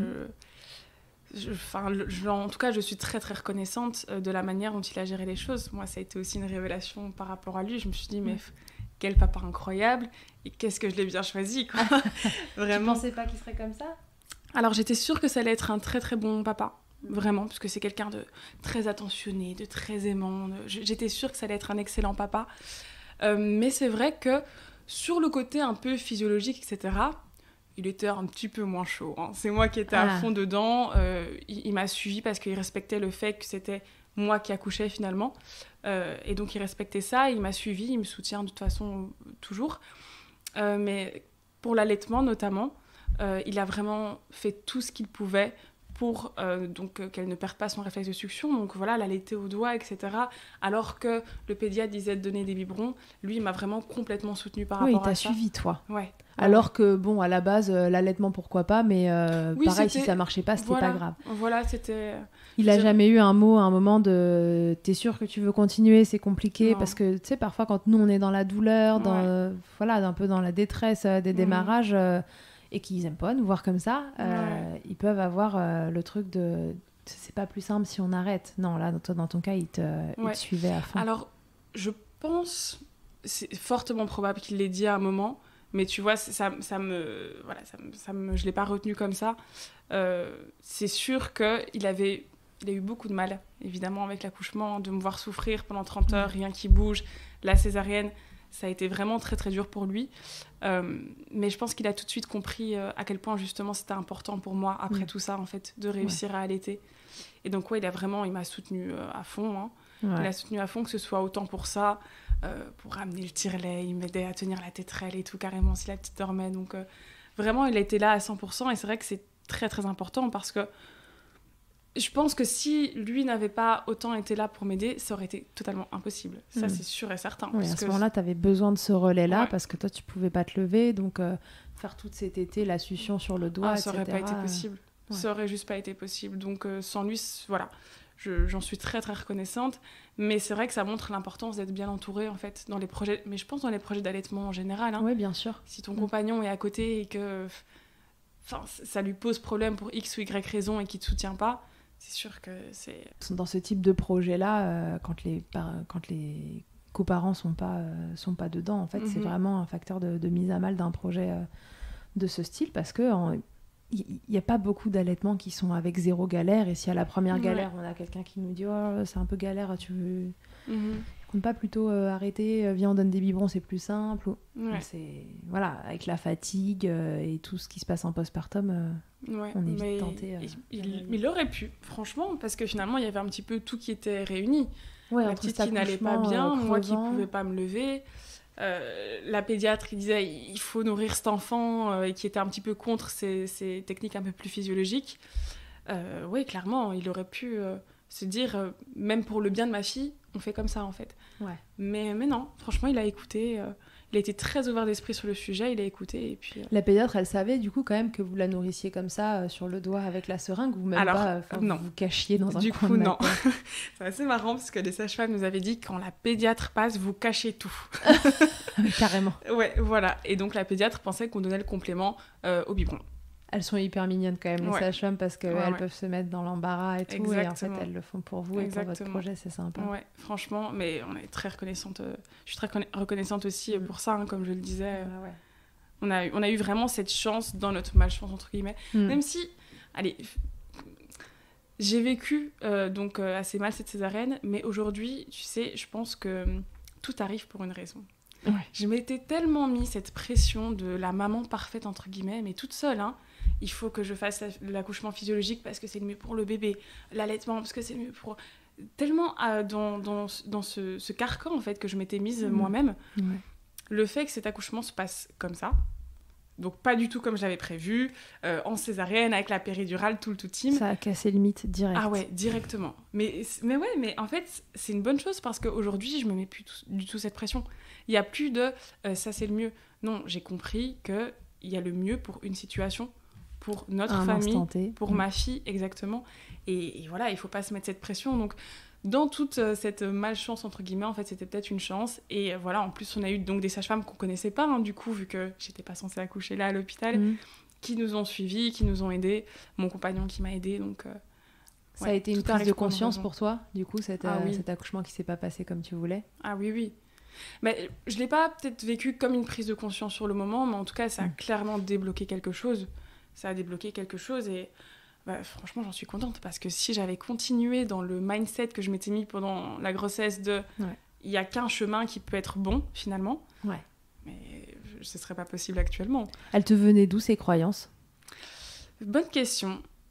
je- Enfin, le- je- en tout cas, je suis très très reconnaissante euh, de la manière dont il a géré les choses. Moi, ça a été aussi une révélation par rapport à lui. Je me suis dit, mais Ouais. f- quel papa incroyable et qu'est-ce que je l'ai bien choisi, quoi. Vraiment. Tu pensais pas qu'il serait comme ça? Alors, j'étais sûre que ça allait être un très très bon papa. Vraiment, parce que c'est quelqu'un de très attentionné, de très aimant. de- j- J'étais sûre que ça allait être un excellent papa. Euh, mais c'est vrai que sur le côté un peu physiologique, et cetera, il était un petit peu moins chaud. hein. C'est moi qui étais Ah. à fond dedans. Euh, il il m'a suivi parce qu'il respectait le fait que c'était moi qui accouchais finalement. Euh, et donc il respectait ça, il m'a suivi, il me soutient de toute façon toujours. Euh, mais pour l'allaitement notamment, euh, il a vraiment fait tout ce qu'il pouvait pour euh, donc, euh, qu'elle ne perde pas son réflexe de succion. Donc voilà, l'allaiter au doigt, et cetera. Alors que le pédiatre disait de donner des biberons, lui, il m'a vraiment complètement soutenue par oui, rapport à ça. Oui, il t'a suivi, toi. Ouais. Alors que, bon, à la base, euh, l'allaitement, pourquoi pas, mais euh, oui, pareil, c'était... si ça marchait pas, c'était voilà. pas grave. Voilà, c'était... Il a Je jamais eu un mot à un moment de « t'es sûr que tu veux continuer, c'est compliqué ?» Parce que, tu sais, parfois, quand nous, on est dans la douleur, dans, ouais. euh, voilà, un peu dans la détresse euh, des mmh. démarrages, euh, et qu'ils aiment pas nous voir comme ça, euh, ouais. ils peuvent avoir euh, le truc de « c'est pas plus simple si on arrête ». Non, là, dans, dans ton cas, il te, ouais. il te suivait à fond. Alors, je pense, c'est fortement probable qu'il l'ait dit à un moment, mais tu vois, ça, ça me... Voilà, ça me, ça me, je l'ai pas retenu comme ça. Euh, c'est sûr qu'il avait... Il a eu beaucoup de mal, évidemment, avec l'accouchement, de me voir souffrir pendant trente heures, rien qui bouge. La césarienne, ça a été vraiment très, très dur pour lui. Euh, mais je pense qu'il a tout de suite compris euh, à quel point, justement, c'était important pour moi, après mmh. tout ça, en fait, de réussir ouais. à allaiter. Et donc, ouais, il a vraiment... Il m'a soutenue euh, à fond. Hein. Ouais. Il a soutenu à fond, que ce soit autant pour ça, euh, pour ramener le tire-lait, il m'aidait à tenir la tétrelle et tout, carrément, si la petite dormait. Donc, euh, vraiment, il a été là à cent pour cent. Et c'est vrai que c'est très, très important parce que je pense que si lui n'avait pas autant été là pour m'aider, ça aurait été totalement impossible. Ça, mmh. c'est sûr et certain. Oui, parce à ce que... moment-là, tu avais besoin de ce relais-là ouais. parce que toi, tu pouvais pas te lever. Donc, euh, faire toute cette été, la succion sur le doigt, ah, ça et cetera. Ça aurait pas été possible. Ouais. Ça aurait juste pas été possible. Donc, euh, sans lui, voilà, je, j'en suis très, très reconnaissante. Mais c'est vrai que ça montre l'importance d'être bien entouré, en fait, dans les projets... Mais je pense dans les projets d'allaitement en général. Hein. Oui, bien sûr. Si ton mmh. compagnon est à côté et que enfin, ça lui pose problème pour X ou Y raison et qu'il te soutient pas, c'est sûr que c'est... Dans ce type de projet-là, euh, quand, les par... quand les coparents sont pas, euh, sont pas dedans, en fait, mm-hmm. c'est vraiment un facteur de, de mise à mal d'un projet euh, de ce style, parce que il n'y a pas beaucoup d'allaitements qui sont avec zéro galère, et si à la première galère, ouais. on a quelqu'un qui nous dit « Oh, c'est un peu galère, tu veux... Mm-hmm. » compte pas plutôt euh, arrêter, euh, viens on donne des biberons, c'est plus simple. Ouais. C'est, voilà, avec la fatigue euh, et tout ce qui se passe en postpartum, euh, ouais, on est vite tenté. Euh, il, il, il aurait pu, franchement, parce que finalement il y avait un petit peu tout qui était réuni. Ouais, la petite qui n'allait pas bien, euh, moi qui pouvais pas me lever. Euh, la pédiatre qui disait il faut nourrir cet enfant euh, et qui était un petit peu contre ces, ces techniques un peu plus physiologiques. Euh, oui, clairement, il aurait pu euh, se dire, euh, même pour le bien de ma fille, on fait comme ça en fait. Ouais. Mais, mais non, franchement, il a écouté. Euh, il a été très ouvert d'esprit sur le sujet, il a écouté. Et puis, euh... La pédiatre, elle savait du coup quand même que vous la nourrissiez comme ça, euh, sur le doigt avec la seringue, ou même Alors, pas, euh, non. Vous, vous cachiez dans un du coin coup, de non. C'est assez marrant parce que les sages-femmes nous avaient dit quand la pédiatre passe, vous cachez tout. Carrément. Ouais, voilà. Et donc la pédiatre pensait qu'on donnait le complément euh, au biberon. Elles sont hyper mignonnes quand même, les ouais. sages-femmes, parce qu'elles ouais, ouais. peuvent se mettre dans l'embarras et tout. Exactement. Et en fait, elles le font pour vous. Exactement. Et pour votre projet, c'est sympa. Ouais, franchement, mais on est très reconnaissante. Euh, je suis très reconnaissante aussi mm. pour ça, hein, comme je le disais. Ah ouais. on, a, on a eu vraiment cette chance dans notre malchance, entre guillemets. Mm. Même si, allez, j'ai vécu euh, donc euh, assez mal cette césarienne, mais aujourd'hui, tu sais, je pense que tout arrive pour une raison. Ouais. Je m'étais tellement mis cette pression de la maman parfaite, entre guillemets, mais toute seule, hein. Il faut que je fasse l'accouchement physiologique parce que c'est le mieux pour le bébé, l'allaitement parce que c'est le mieux pour... Tellement euh, dans, dans, dans ce, ce carcan, en fait, que je m'étais mise mmh. moi-même, ouais. le fait que cet accouchement se passe comme ça, donc pas du tout comme je l'avais prévu, euh, en césarienne, avec la péridurale, tout le tout team. Ça a cassé le mythe direct. Ah ouais, directement. Mais, mais ouais, mais en fait, c'est une bonne chose parce qu'aujourd'hui, je me mets plus tout, du tout cette pression. Il n'y a plus de euh, « ça, c'est le mieux ». Non, j'ai compris qu'il y a le mieux pour une situation, pour notre un famille, pour mmh. ma fille, exactement. Et, et voilà, il ne faut pas se mettre cette pression. Donc, dans toute euh, cette malchance, entre guillemets, en fait, c'était peut-être une chance. Et euh, voilà, en plus, on a eu donc des sages-femmes qu'on ne connaissait pas, hein, du coup, vu que je n'étais pas censée accoucher là à l'hôpital, mmh. qui nous ont suivis, qui nous ont aidés. Mon compagnon qui m'a aidée, donc... Euh, Ça ouais, a été une prise de conscience pour toi, du coup, cet, ah, euh, oui. cet accouchement qui ne s'est pas passé comme tu voulais? Ah oui, oui. Mais je ne l'ai pas peut-être vécu comme une prise de conscience sur le moment, mais en tout cas, ça a mmh. clairement débloqué quelque chose. Ça a débloqué quelque chose et bah, franchement, j'en suis contente parce que si j'avais continué dans le mindset que je m'étais mis pendant la grossesse de il ouais. n'y a qu'un chemin qui peut être bon, finalement, ouais. mais ce ne serait pas possible actuellement. Elles te venaient d'où, ces croyances? Bonne question.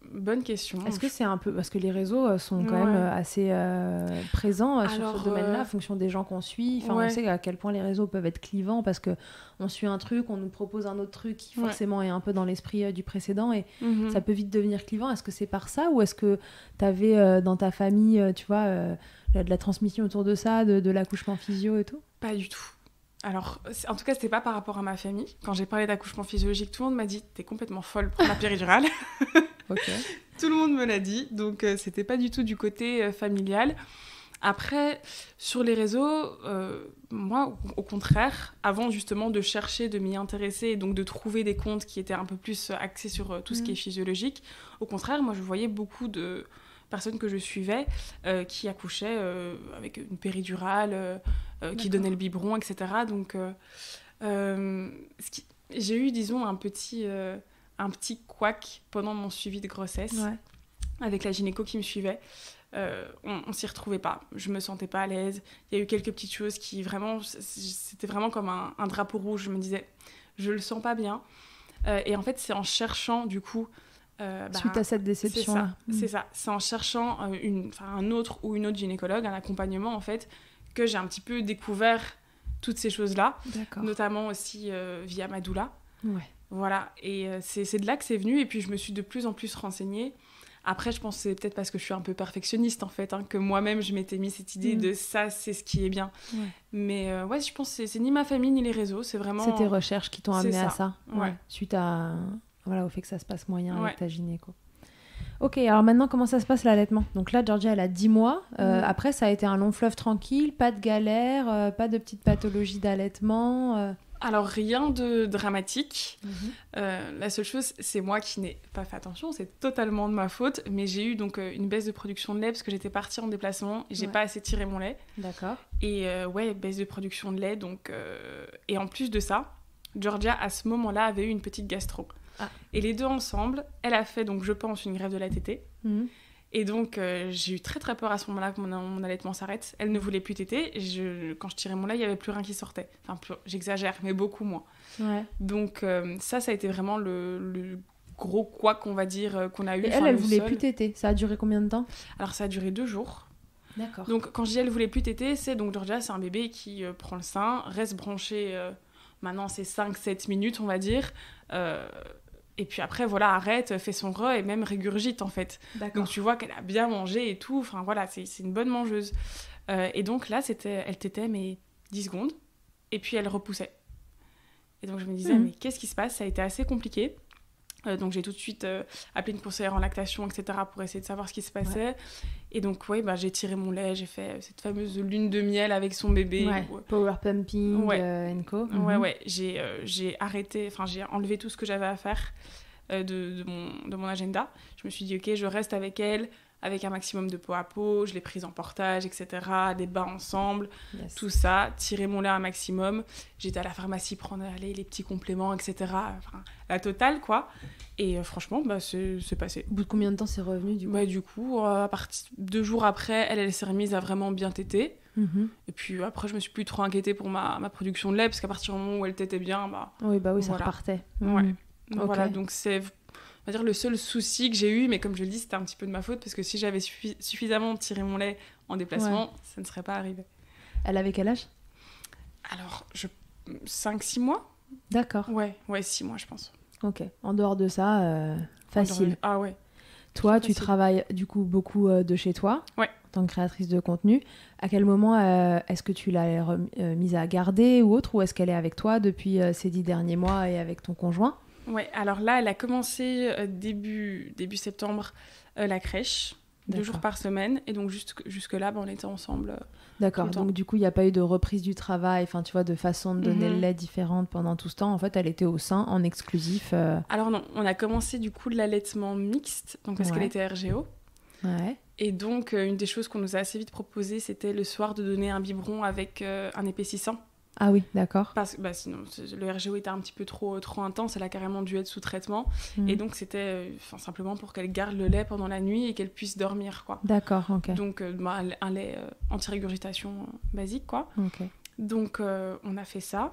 bonne question. Est-ce que c'est un peu... Parce que les réseaux sont quand Ouais. même assez euh, présents euh, sur Alors, ce domaine-là, euh, en fonction des gens qu'on suit. Enfin, ouais. on sait à quel point les réseaux peuvent être clivants parce qu'on suit un truc, on nous propose un autre truc qui Ouais. forcément est un peu dans l'esprit euh, du précédent et Mhm. ça peut vite devenir clivant. Est-ce que c'est par ça ou est-ce que tu avais euh, dans ta famille, euh, tu vois, euh, de la transmission autour de ça, de, de l'accouchement physio et tout? Pas du tout. Alors, en tout cas, c'était pas par rapport à ma famille. Quand j'ai parlé d'accouchement physiologique, tout le monde m'a dit « T'es complètement folle pour la péridurale ». Ok. Tout le monde me l'a dit, donc euh, c'était pas du tout du côté euh, familial. Après, sur les réseaux, euh, moi, au, au contraire, avant justement de chercher, de m'y intéresser, et donc de trouver des comptes qui étaient un peu plus axés sur euh, tout ce qui est physiologique, au contraire, moi, je voyais beaucoup de personnes que je suivais euh, qui accouchaient euh, avec une péridurale, euh, euh, qui donnaient le biberon, et cetera. Donc, euh, euh, ce qui... j'ai eu, disons, un petit... Euh, un petit couac pendant mon suivi de grossesse Ouais. avec la gynéco qui me suivait. Euh, on, on s'y retrouvait pas. Je me sentais pas à l'aise. Il y a eu quelques petites choses qui vraiment, c'était vraiment comme un, un drapeau rouge. Je me disais, je le sens pas bien. Euh, et en fait, c'est en cherchant du coup. Euh, bah, Suite à cette déception-là. C'est ça. C'est ça. C'est en cherchant euh, une, un autre ou une autre gynécologue, un accompagnement en fait, que j'ai un petit peu découvert toutes ces choses-là. D'accord. Notamment aussi euh, via ma doula. Ouais. Voilà, et euh, c'est, c'est de là que c'est venu, et puis je me suis de plus en plus renseignée. Après, je pense que c'est peut-être parce que je suis un peu perfectionniste, en fait, hein, que moi-même, je m'étais mis cette idée mmh. de ça, c'est ce qui est bien. Ouais. Mais euh, ouais, je pense que c'est, c'est ni ma famille, ni les réseaux, c'est vraiment... C'est tes recherches qui t'ont amené ça. à ça, ouais. Ouais. Suite à, voilà, au fait que ça se passe moyen ouais. avec ta gynéco. Ok, alors maintenant, comment ça se passe l'allaitement ? Donc là, Georgia, elle a dix mois. Euh, mmh. Après, ça a été un long fleuve tranquille, pas de galère, euh, pas de petites pathologies d'allaitement euh... Alors, rien de dramatique. Mmh. Euh, la seule chose, c'est moi qui n'ai pas fait attention, c'est totalement de ma faute, mais j'ai eu donc euh, une baisse de production de lait parce que j'étais partie en déplacement et j'ai ouais. pas assez tiré mon lait. D'accord. Et euh, ouais, baisse de production de lait, donc... Euh... Et en plus de ça, Georgia, à ce moment-là, avait eu une petite gastro. Ah. Et les deux ensemble, elle a fait, donc je pense, une greffe de la tétée. Mmh. Et donc, euh, j'ai eu très très peur à ce moment-là que mon, mon allaitement s'arrête. Elle ne voulait plus téter. Et je, quand je tirais mon lait, il n'y avait plus rien qui sortait. Enfin, plus, j'exagère, mais beaucoup moins. Ouais. Donc, euh, ça, ça a été vraiment le, le gros quoi qu'on va dire qu'on a eu. Et elle, elle ne voulait seul. plus téter. Ça a duré combien de temps ? Alors, ça a duré deux jours. D'accord. Donc, quand je dis elle ne voulait plus téter, c'est donc Georgia, c'est un bébé qui euh, prend le sein, reste branché. Euh, maintenant, c'est cinq sept minutes, on va dire. Euh, Et puis après, voilà, arrête, fait son re et même régurgite, en fait. D'accord. Donc tu vois qu'elle a bien mangé et tout. Enfin, voilà, c'est, c'est une bonne mangeuse. Euh, et donc là, c'était, elle tétait, mais dix secondes. Et puis elle repoussait. Et donc je me disais, mmh. mais qu'est-ce qui se passe ? Ça a été assez compliqué. Euh, donc j'ai tout de suite euh, appelé une conseillère en lactation, et cetera, pour essayer de savoir ce qui se passait. Ouais. Et donc, ouais, bah, j'ai tiré mon lait, j'ai fait cette fameuse lune de miel avec son bébé. Ouais. Où... Power pumping, ouais. euh, and co. Mm-hmm. Ouais, ouais. J'ai, euh, j'ai arrêté, enfin, j'ai enlevé tout ce que j'avais à faire euh, de, de, mon, de mon agenda. Je me suis dit, ok, je reste avec elle, avec un maximum de peau à peau. Je l'ai prise en portage, et cetera. Des bains ensemble, yes. Tout ça. Tirer mon lait un maximum. J'étais à la pharmacie prendre allez, les petits compléments, et cetera. Enfin, la totale, quoi. Et euh, franchement, bah, c'est, c'est passé. Au bout de combien de temps c'est revenu, du coup ? Bah, du coup, euh, à partir deux jours après, elle, elle s'est remise à vraiment bien téter. Mm-hmm. Et puis après, je me suis plus trop inquiétée pour ma, ma production de lait, parce qu'à partir du moment où elle tétait bien, bah... Oui, bah oui, ça voilà. repartait. Mm-hmm. Ouais. Okay. Voilà, donc c'est... On va dire le seul souci que j'ai eu, mais comme je le dis, c'était un petit peu de ma faute, parce que si j'avais suffi- suffisamment tiré mon lait en déplacement, ouais. ça ne serait pas arrivé. Elle avait quel âge ? Alors, je... cinq six mois. D'accord. Ouais, ouais, six mois, je pense. Ok. En dehors de ça, euh, facile. De... Ah ouais. Toi, tu travailles du coup beaucoup euh, de chez toi, ouais. en tant que créatrice de contenu. À quel moment euh, est-ce que tu l'as rem- euh, mise à garder ou autre, ou est-ce qu'elle est avec toi depuis euh, ces dix derniers mois et avec ton conjoint ? Ouais, alors là, elle a commencé euh, début, début septembre euh, la crèche, D'accord. deux jours par semaine, et donc juste, jusque-là, bah, on était ensemble. Euh, D'accord, donc du coup, il n'y a pas eu de reprise du travail, enfin, tu vois, de façon de donner mm-hmm. le lait différente pendant tout ce temps. En fait, elle était au sein, en exclusif. Euh... Alors non, on a commencé du coup de l'allaitement mixte, donc parce ouais. qu'elle était R G O. Ouais. Et donc, euh, une des choses qu'on nous a assez vite proposé, c'était le soir de donner un biberon avec euh, un épaississant. Ah oui, d'accord. Parce que bah, sinon, le R G O était un petit peu trop, trop intense, elle a carrément dû être sous traitement. Mmh. Et donc, c'était euh, simplement pour qu'elle garde le lait pendant la nuit et qu'elle puisse dormir, quoi. D'accord, ok. Donc, euh, bah, un lait euh, anti-régurgitation basique, quoi. Ok. Donc, euh, on a fait ça.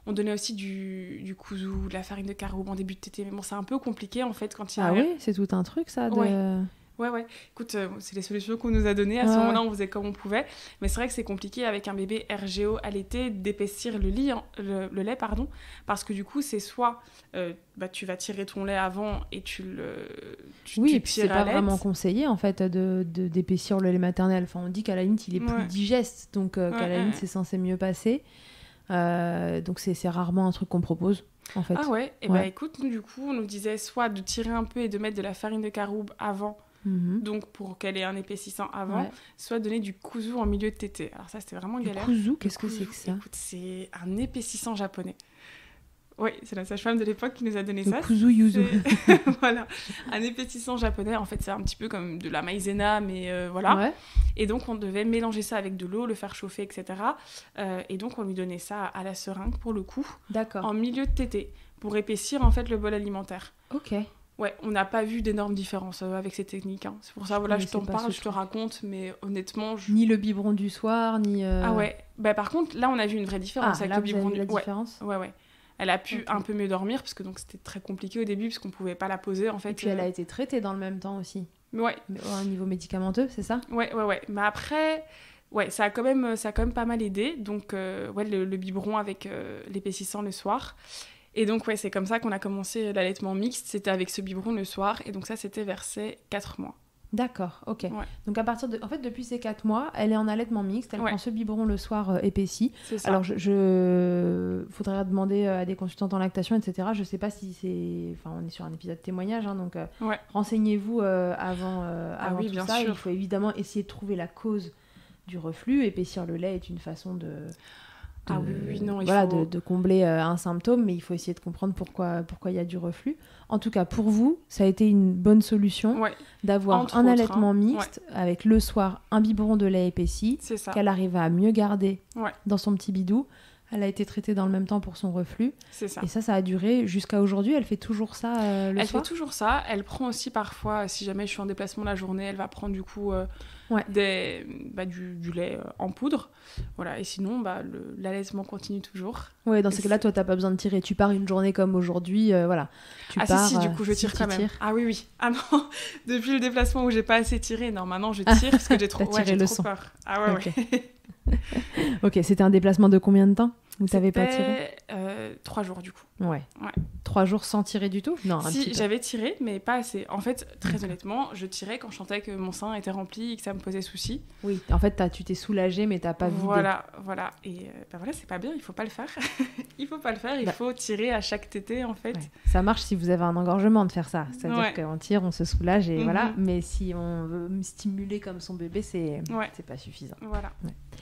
On donnait aussi du, du kuzu, de la farine de caroube en début de tétée. Mais bon, c'est un peu compliqué en fait quand il y a... Ah oui, c'est tout un truc ça de... Ouais. Ouais, ouais. Écoute, euh, c'est les solutions qu'on nous a données. À ce Ah. moment-là, on faisait comme on pouvait. Mais c'est vrai que c'est compliqué avec un bébé R G O allaité d'épaissir le, lit, hein, le, le lait, pardon, parce que du coup, c'est soit euh, bah, tu vas tirer ton lait avant et tu le tu, Oui, tu et puis c'est tires pas à l'aide. vraiment conseillé en fait de, de, d'épaissir le lait maternel. Enfin, on dit qu'à la limite, il est plus Ouais. digeste, donc euh, qu'à Ouais, la limite, ouais. c'est censé mieux passer. Euh, donc c'est, c'est rarement un truc qu'on propose, en fait. Ah ouais, et Ouais. bah écoute, nous, du coup, on nous disait soit de tirer un peu et de mettre de la farine de caroube avant, Mhm. donc pour qu'elle ait un épaississant avant, Ouais. soit donner du kuzu en milieu de tétée. Alors ça, c'était vraiment Du galère. kuzu, Le qu'est-ce que kuzu, c'est que ça? Écoute, c'est un épaississant japonais. Oui, c'est la sage-femme de l'époque qui nous a donné Le ça. kuzu yuzu. C'est- voilà, un épaississant japonais. En fait, c'est un petit peu comme de la maïzena, mais euh, voilà. Ouais. Et donc, on devait mélanger ça avec de l'eau, le faire chauffer, et cetera. Euh, et donc, on lui donnait ça à la seringue, pour le coup, D'accord. en milieu de tétée, pour épaissir, en fait, le bol alimentaire. Ok. Ouais, on n'a pas vu d'énormes différences euh, avec ces techniques. Hein. C'est pour ça, Je voilà, je connaissais t'en pas parle, ce je te truc. raconte, mais honnêtement, je... Ni le biberon du soir, ni... euh, Ah ouais. Bah, par contre, là, on a vu une vraie Ah, différence avec là, le vous biberon avez vu du... la Ouais. différence. Ouais, ouais. Elle a pu Ok. un peu mieux dormir, parce que donc c'était très compliqué au début, parce qu'on pouvait pas la poser, en fait. Et puis elle euh, a été traitée dans le même temps aussi. Mais ouais, Mais au niveau médicamenteux, c'est ça? ouais, ouais, ouais. Mais après, ouais, ça a quand même, ça a quand même pas mal aidé. Donc, euh, ouais, le, le biberon avec euh, l'épaississant le soir. Et donc, ouais, c'est comme ça qu'on a commencé l'allaitement mixte. C'était avec ce biberon le soir. Et donc, ça, c'était vers ses quatre mois. D'accord, ok. Ouais. Donc à partir de... En fait, depuis ces quatre mois, elle est en allaitement mixte, elle Ouais. prend ce biberon le soir euh, épaissi. C'est ça. Alors, je, je... faudrait demander euh, à des consultantes en lactation, et cetera. Je sais pas si c'est... Enfin, on est sur un épisode témoignage, hein, donc euh, Ouais. renseignez-vous euh, avant, euh, Ah avant oui, tout bien ça. sûr. Il faut évidemment essayer de trouver la cause du reflux. Épaissir le lait est une façon de... de- Ah oui, oui, non, il voilà, faut- de, de combler euh, un symptôme, mais il faut essayer de comprendre pourquoi pourquoi il y a du reflux. En tout cas, pour vous, ça a été une bonne solution Ouais, d'avoir Entre un autres, allaitement hein. mixte avec le soir un biberon de lait épaissi c'est ça. qu'elle arrive à mieux garder Ouais. dans son petit bidou. Elle a été traitée dans le même temps pour son reflux. C'est ça. Et ça, ça a duré jusqu'à aujourd'hui. Elle fait toujours ça euh, le Elle soir fait toujours ça. Elle prend aussi parfois, si jamais je suis en déplacement la journée, elle va prendre du coup euh, Ouais. des, bah, du, du lait euh, en poudre. Voilà. Et sinon, bah, le, l'allaitement continue toujours. Ouais, dans Et ces cas-là, c'est- toi, t'as pas besoin de tirer. Tu pars une journée comme aujourd'hui, euh, voilà. Tu ah pars, si, si, du euh, coup, je si tire tu quand même. tires. Ah oui, oui. Ah non, depuis le déplacement où j'ai pas assez tiré, non, maintenant je tire parce que j'ai trop, T'as ouais, tiré j'ai le trop son. peur. Ah ouais, Ok. ouais. Ok, c'était un déplacement de combien de temps où t'avais pas tiré? C'était, euh, trois jours du coup. Ouais. Ouais. Trois jours sans tirer du tout? Non, un Si, petit peu. j'avais tiré, mais pas assez. En fait, très honnêtement, je tirais quand je sentais que mon sein était rempli et que ça me posait souci. Oui, en fait, t'as- tu t'es soulagée, mais t'as pas vidé. Voilà, voilà. Et euh, bah voilà, c'est pas bien, il faut pas le faire. il faut pas le faire, il Bah. faut tirer à chaque tétée en fait. Ouais. Ça marche si vous avez un engorgement de faire ça. C'est-à-dire Ouais. qu'on tire, on se soulage et Mhm. voilà. Mais si on veut stimuler comme son bébé, c'est Ouais. c'est pas suffisant. Voilà.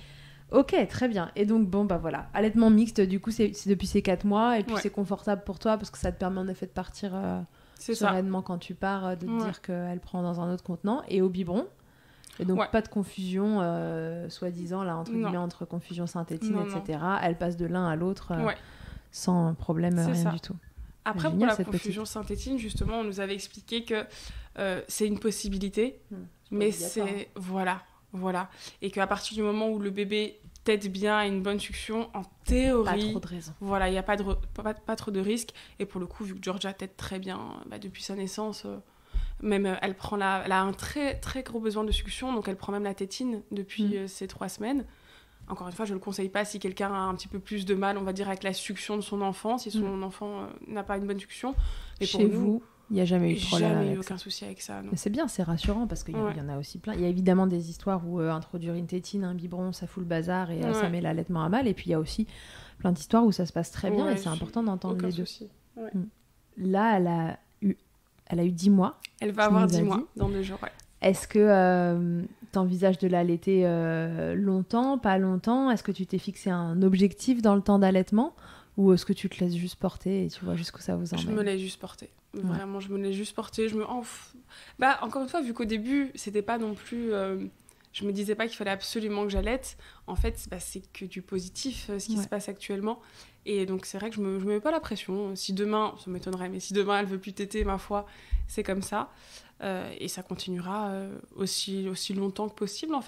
Ok, très bien. Et donc, bon, bah voilà. Allaitement mixte, du coup, c'est c'est depuis ces quatre mois. Et puis, Ouais. c'est confortable pour toi parce que ça te permet en effet de partir euh, C'est ça. sereinement quand tu pars, euh, de te Ouais. dire qu'elle prend dans un autre contenant. Et au biberon. Et donc, Ouais. pas de confusion, euh, soi-disant, là, entre Non. guillemets, entre confusion synthétine, Non, non. et cetera. Elle passe de l'un à l'autre euh, Ouais. sans problème, C'est rien ça. du tout. Après, Génial, pour la cette confusion synthétine, justement, on nous avait expliqué que euh, c'est une possibilité, Hmm. mais obligatoire, c'est... Voilà, voilà. Et qu'à partir du moment où le bébé tète bien à une bonne succion, en Pas théorie... trop de raison. Voilà, il n'y a pas, de re- pas, pas trop de risques. Et pour le coup, vu que Georgia tète très bien bah, depuis sa naissance, euh, même euh, elle, prend la, elle a un très très gros besoin de succion, donc elle prend même la tétine depuis Mm. euh, ces trois semaines. Encore une fois, je ne le conseille pas si quelqu'un a un petit peu plus de mal, on va dire, avec la succion de son enfant, si son enfant euh, n'a pas une bonne succion. Mais Chez pour nous, vous, il n'y a jamais eu de problème jamais eu avec ça. aucun souci avec ça. Non. Mais c'est bien, c'est rassurant parce qu'il y, a- Ouais. il y en a aussi plein. Il y a évidemment des histoires où euh, introduire une tétine, un biberon, ça fout le bazar et euh, ça Ouais. met l'allaitement à mal. Et puis il y a aussi plein d'histoires où ça se passe très bien Ouais, et c'est je- important d'entendre Aucun les deux. souci. Ouais. Là, elle a eu, elle a eu dix mois. Elle va Tu avoir nous as dix mois dit. dans deux jours. Ouais. Est-ce que tu envisages de l'allaiter euh, longtemps, pas longtemps? Est-ce que tu t'es fixé un objectif dans le temps d'allaitement? Ou est-ce que tu te laisses juste porter et tu vois jusqu'où ça vous emmène? Je me laisse juste porter. Vraiment, je me laisse juste porter. Je me... oh, pff. Bah, encore une fois, vu qu'au début, c'était pas non plus... euh, Je me disais pas qu'il fallait absolument que j'allaite. En fait, bah, c'est que du positif, euh, ce qui Ouais. se passe actuellement. Et donc, c'est vrai que je me, je me mets pas la pression. Si demain, ça m'étonnerait, mais si demain, elle veut plus téter, ma foi, c'est comme ça. Euh, et ça continuera euh, aussi, aussi longtemps que possible, en fait.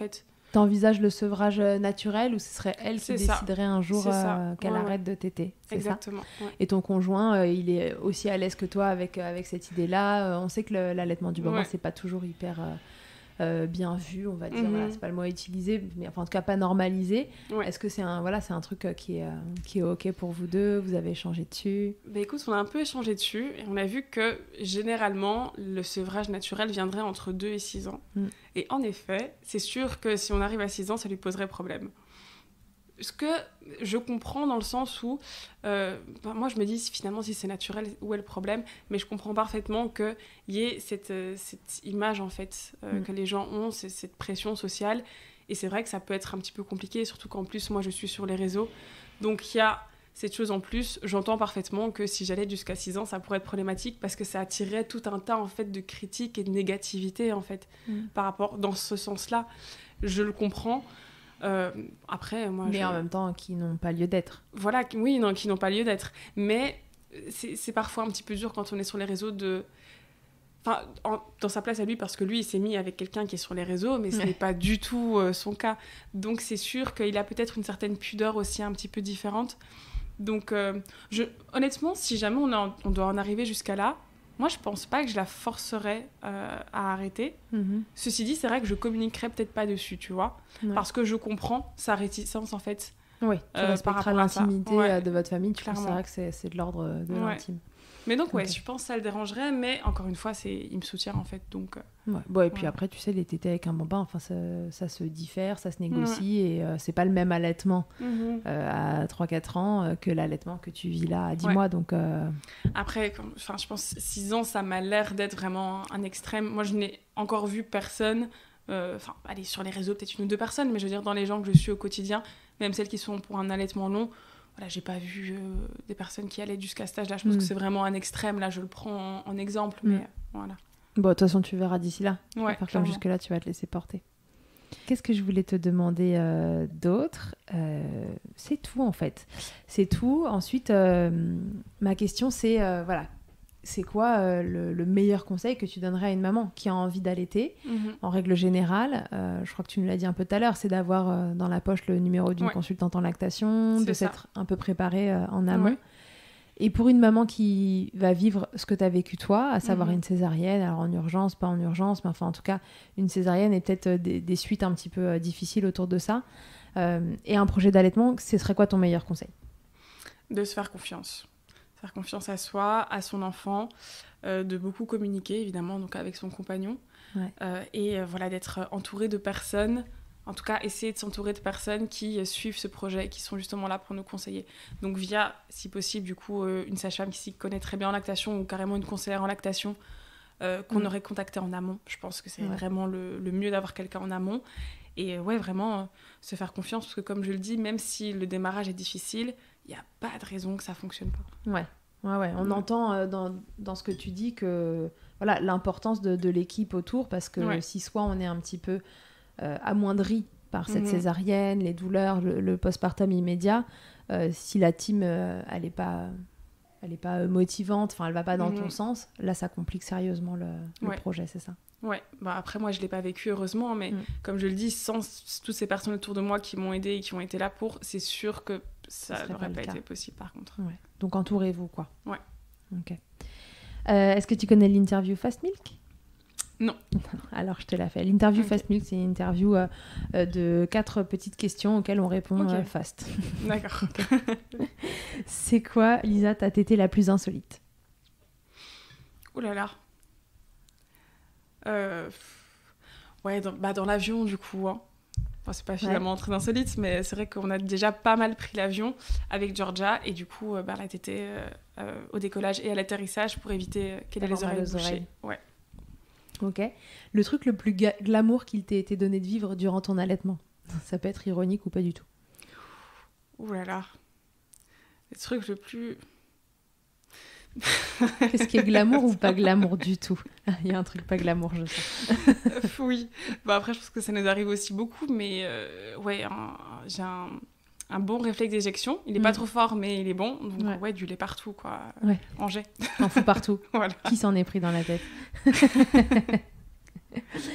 T'envisages le sevrage naturel ou ce serait elle qui C'est ça. déciderait un jour euh, qu'elle ouais, arrête ouais. de téter? C'est Exactement. ça Ouais. Et ton conjoint, euh, il est aussi à l'aise que toi avec, euh, avec cette idée-là. Euh, on sait que le, l'allaitement du moment, Ouais. c'est pas toujours hyper euh, euh, bien vu, on va dire. Mm-hmm. Voilà, c'est pas le mot utilisé, mais enfin, en tout cas pas normalisé. Ouais. Est-ce que c'est un, voilà, c'est un truc euh, qui, est, euh, qui est OK pour vous deux? Vous avez échangé dessus? Bah écoute, on a un peu échangé dessus et on a vu que généralement le sevrage naturel viendrait entre deux et six ans. Mm. Et en effet, c'est sûr que si on arrive à six ans, ça lui poserait problème. Ce que je comprends dans le sens où, euh, bah moi je me dis finalement si c'est naturel, où est le problème? Mais je comprends parfaitement qu'il y ait cette, euh, cette image en fait euh, Mm. que les gens ont, c'est, cette pression sociale. Et c'est vrai que ça peut être un petit peu compliqué, surtout qu'en plus moi je suis sur les réseaux. Donc il y a cette chose en plus. J'entends parfaitement que si j'allais jusqu'à six ans, ça pourrait être problématique parce que ça attirerait tout un tas en fait de critiques et de négativité en fait Mm. par rapport dans ce sens-là. Je le comprends. Euh, après, moi, Mais je... en même temps, qui n'ont pas lieu d'être. Voilà, qui- oui, non, qui n'ont pas lieu d'être. Mais c'est, c'est parfois un petit peu dur quand on est sur les réseaux de... Enfin, en- dans sa place à lui, parce que lui, il s'est mis avec quelqu'un qui est sur les réseaux, mais ce Ouais. n'est pas du tout euh, son cas. Donc, c'est sûr qu'il a peut-être une certaine pudeur aussi un petit peu différente. Donc, euh, je... honnêtement, si jamais on, en- on doit en arriver jusqu'à là, moi, je pense pas que je la forcerais euh, à arrêter. Mhm. Ceci dit, c'est vrai que je communiquerai peut-être pas dessus, tu vois, Ouais. parce que je comprends sa réticence, en fait. Oui, tu Euh, par respecteras rapport à ça. l'intimité Ouais. euh, de votre famille. Tu penses c'est Clairement. vrai que c'est, c'est de l'ordre de Ouais. l'intime. Mais donc, ouais, Ok. je pense que ça le dérangerait, mais encore une fois, c'est... il me soutient, en fait, donc... euh, Ouais. Bon, et puis Ouais. après, tu sais, les tétés avec un bambin, enfin, ça, ça se diffère, ça se négocie, et euh, c'est pas le même allaitement euh, à trois quatre ans euh, que l'allaitement que tu vis là à dix Ouais. mois. Donc, euh, Après, comme- enfin, je pense six ans, ça m'a l'air d'être vraiment un extrême. Moi, je n'ai encore vu personne, euh, enfin, allez, sur les réseaux, peut-être une ou deux personnes, mais je veux dire, dans les gens que je suis au quotidien, même celles qui sont pour un allaitement long, voilà, j'ai pas vu euh, des personnes qui allaient jusqu'à cet âge-là. Je pense Mm. que c'est vraiment un extrême. Là, je le prends en, en exemple, Mm. mais euh, voilà. bon, de toute façon, tu verras d'ici là. Ouais, Par comme clairement. jusque-là, tu vas te laisser porter. Qu'est-ce que je voulais te demander euh, d'autre Euh, C'est tout, en fait. C'est tout. Ensuite, euh, ma question, c'est, euh, voilà, c'est quoi euh, le, le meilleur conseil que tu donnerais à une maman qui a envie d'allaiter? Mhm. En règle générale, euh, je crois que tu nous l'as dit un peu tout à l'heure, c'est d'avoir euh, dans la poche le numéro d'une Ouais. consultante en lactation, C'est de ça. s'être un peu préparé euh, en amont. Ouais. Et pour une maman qui va vivre ce que tu as vécu toi, à savoir Mhm. une césarienne, alors en urgence, pas en urgence, mais enfin en tout cas une césarienne et peut-être euh, des, des suites un petit peu euh, difficiles autour de ça, euh, et un projet d'allaitement, ce serait quoi ton meilleur conseil? De se faire confiance. Faire confiance à soi, à son enfant, euh, de beaucoup communiquer, évidemment, donc avec son compagnon. Ouais. Euh, et euh, voilà, d'être entouré de personnes, en tout cas, essayer de s'entourer de personnes qui euh, suivent ce projet, qui sont justement là pour nous conseiller. Donc via, si possible, du coup, euh, une sage-femme qui s'y connaît très bien en lactation ou carrément une conseillère en lactation euh, qu'on Mm. aurait contacté en amont. Je pense que c'est Ouais. vraiment le, le mieux d'avoir quelqu'un en amont. Et euh, ouais, vraiment, euh, se faire confiance, parce que comme je le dis, même si le démarrage est difficile, il n'y a pas de raison que ça fonctionne pas. Ouais, ouais, ouais. On Mm. entend euh, dans, dans ce que tu dis que voilà, l'importance de, de l'équipe autour, parce que Ouais. si soit on est un petit peu euh, amoindri par cette Mhm. césarienne, les douleurs, le, le postpartum immédiat, euh, si la team euh, elle est pas, elle est pas euh, motivante, enfin elle va pas dans Mhm. ton sens, là ça complique sérieusement le, le Ouais. projet, c'est ça. Ouais, bah après moi je l'ai pas vécu heureusement, mais Mm. comme je le dis, sans s- toutes ces personnes autour de moi qui m'ont aidé et qui ont été là pour, c'est sûr que ça serait n'aurait pas pas le cas. été possible par contre. Ouais. Donc entourez-vous quoi. Ouais. Ok. Euh, est-ce que tu connais l'interview Fast Milk? Non. Alors je te la fais. L'interview Ok. Fast Milk, c'est une interview euh, euh, de quatre petites questions auxquelles on répond Ok. euh, fast. D'accord. C'est quoi, Lisa, ta tétée la plus insolite? Ouh là là. Euh, Ouais, dans, bah dans l'avion du coup. Hein. Enfin, c'est pas finalement très insolite, mais c'est vrai qu'on a déjà pas mal pris l'avion avec Georgia et du coup, euh, bah, elle a été euh, euh, au décollage et à l'atterrissage pour éviter euh, qu'elle ait les D'avoir mal oreilles aux bouchées. oreilles. Ouais. Ok. Le truc le plus ga- glamour qu'il t'ait été donné de vivre durant ton allaitement? Ça peut être ironique ou pas du tout. Ouh là là. Le truc le plus... Qu'est-ce qui est glamour ou pas glamour du tout? Il y a un truc pas glamour, je sais. Euh, oui. Bah après, je pense que ça nous arrive aussi beaucoup, mais euh, ouais, un- j'ai un, un bon réflexe d'éjection. Il est Mm. pas trop fort, mais il est bon. Donc Ouais. ouais, du lait partout, quoi. Ouais. En jet. T'en fous partout. Voilà. Qui s'en est pris dans la tête?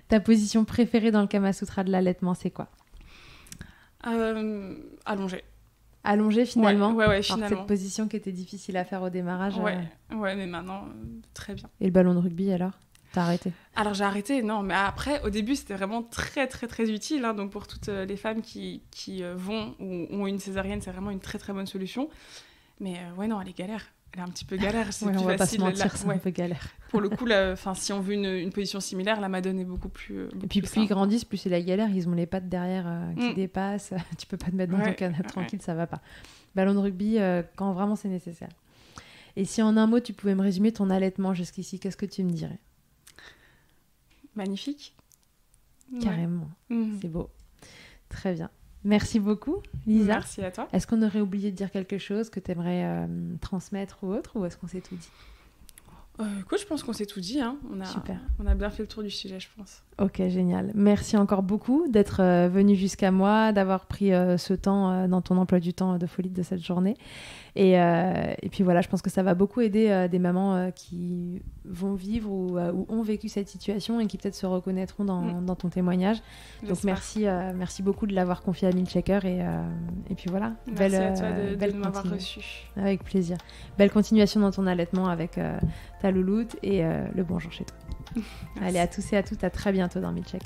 Ta position préférée dans le Kama Sutra de l'allaitement, c'est quoi? euh, Allongé. Allongé finalement? Ouais, ouais, ouais, finalement. finalement. Cette position qui était difficile à faire au démarrage. Ouais, euh... ouais, mais maintenant, euh, très bien. Et le ballon de rugby alors? T'as arrêté? Alors j'ai arrêté, non, mais après, au début, c'était vraiment très, très, très utile. Hein, donc pour toutes les femmes qui, qui euh, vont ou ont une césarienne, c'est vraiment une très, très bonne solution. Mais euh, ouais, non, elle est galère. Elle est un petit peu galère. C'est ouais, plus on va facile. pas se mentir, la... c'est ouais. un peu galère. Pour le coup, la... enfin, si on veut une, une position similaire, la Madone est beaucoup plus. Euh, beaucoup Et puis plus plus ils grandissent, plus c'est la galère. Ils ont les pattes derrière euh, qui mm. dépassent. Tu peux pas te mettre dans ouais, ton canapé ouais. tranquille, ça va pas. Ballon de rugby, euh, quand vraiment c'est nécessaire. Et si en un mot, tu pouvais me résumer ton allaitement jusqu'ici, qu'est-ce que tu me dirais? Magnifique. Carrément. Ouais. Mm. C'est beau. Très bien. Merci beaucoup, Lisa. Merci à toi. Est-ce qu'on aurait oublié de dire quelque chose que tu aimerais euh, transmettre ou autre, ou est-ce qu'on s'est tout dit? Euh, écoute, je pense qu'on s'est tout dit. Hein. On a, Super. On a bien fait le tour du sujet, je pense. Ok, génial. Merci encore beaucoup d'être euh, venu jusqu'à moi, d'avoir pris euh, ce temps euh, dans ton emploi du temps de folie de cette journée. Et, euh, et puis voilà, je pense que ça va beaucoup aider euh, des mamans euh, qui vont vivre ou, euh, ou ont vécu cette situation et qui peut-être se reconnaîtront dans, mmh. dans ton témoignage. J'espère. Donc merci, euh, merci beaucoup de l'avoir confié à Milkshaker et, euh, et puis voilà. Merci belle, à toi de, euh, belle de m'avoir continu- reçu. Avec plaisir. Belle continuation dans ton allaitement avec euh, ta louloute et euh, le bonjour chez toi. Allez, à tous et à toutes, à très bientôt dans Milkshaker.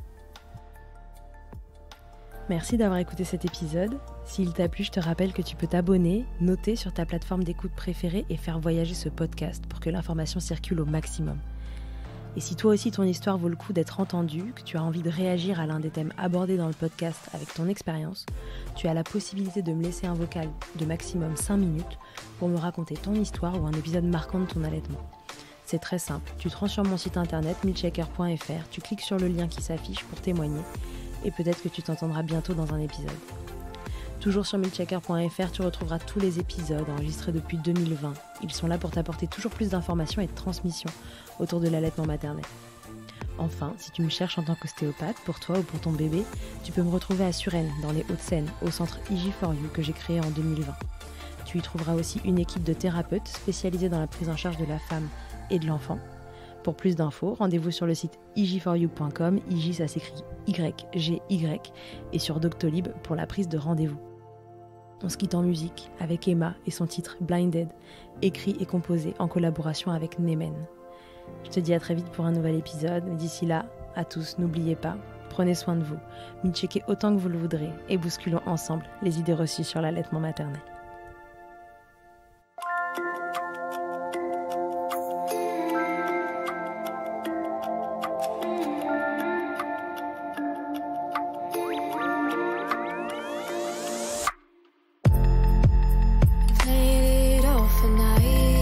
Merci d'avoir écouté cet épisode. S'il t'a plu, je te rappelle que tu peux t'abonner, noter sur ta plateforme d'écoute préférée et faire voyager ce podcast pour que l'information circule au maximum. Et si toi aussi ton histoire vaut le coup d'être entendue, que tu as envie de réagir à l'un des thèmes abordés dans le podcast avec ton expérience, tu as la possibilité de me laisser un vocal de maximum cinq minutes pour me raconter ton histoire ou un épisode marquant de ton allaitement. C'est très simple, tu te rends sur mon site internet milkshaker point f r, tu cliques sur le lien qui s'affiche pour témoigner et peut-être que tu t'entendras bientôt dans un épisode. Toujours sur milkshaker point f r, tu retrouveras tous les épisodes enregistrés depuis deux mille vingt. Ils sont là pour t'apporter toujours plus d'informations et de transmissions autour de l'allaitement maternel. Enfin, si tu me cherches en tant qu'ostéopathe, pour toi ou pour ton bébé, tu peux me retrouver à Suresnes, dans les Hauts-de-Seine, au centre I J four U que j'ai créé en deux mille vingt. Tu y trouveras aussi une équipe de thérapeutes spécialisés dans la prise en charge de la femme et de l'enfant. Pour plus d'infos, rendez-vous sur le site i j four u point com, I J ça s'écrit Y G Y, et sur Doctolib pour la prise de rendez-vous. On se quitte en musique avec Emma et son titre Blinded, écrit et composé en collaboration avec Nemen. Je te dis à très vite pour un nouvel épisode, mais d'ici là, à tous, n'oubliez pas, prenez soin de vous, milkshaker autant que vous le voudrez et bousculons ensemble les idées reçues sur l'allaitement maternel.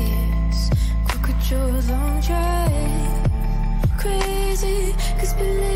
Crazy, 'cause believe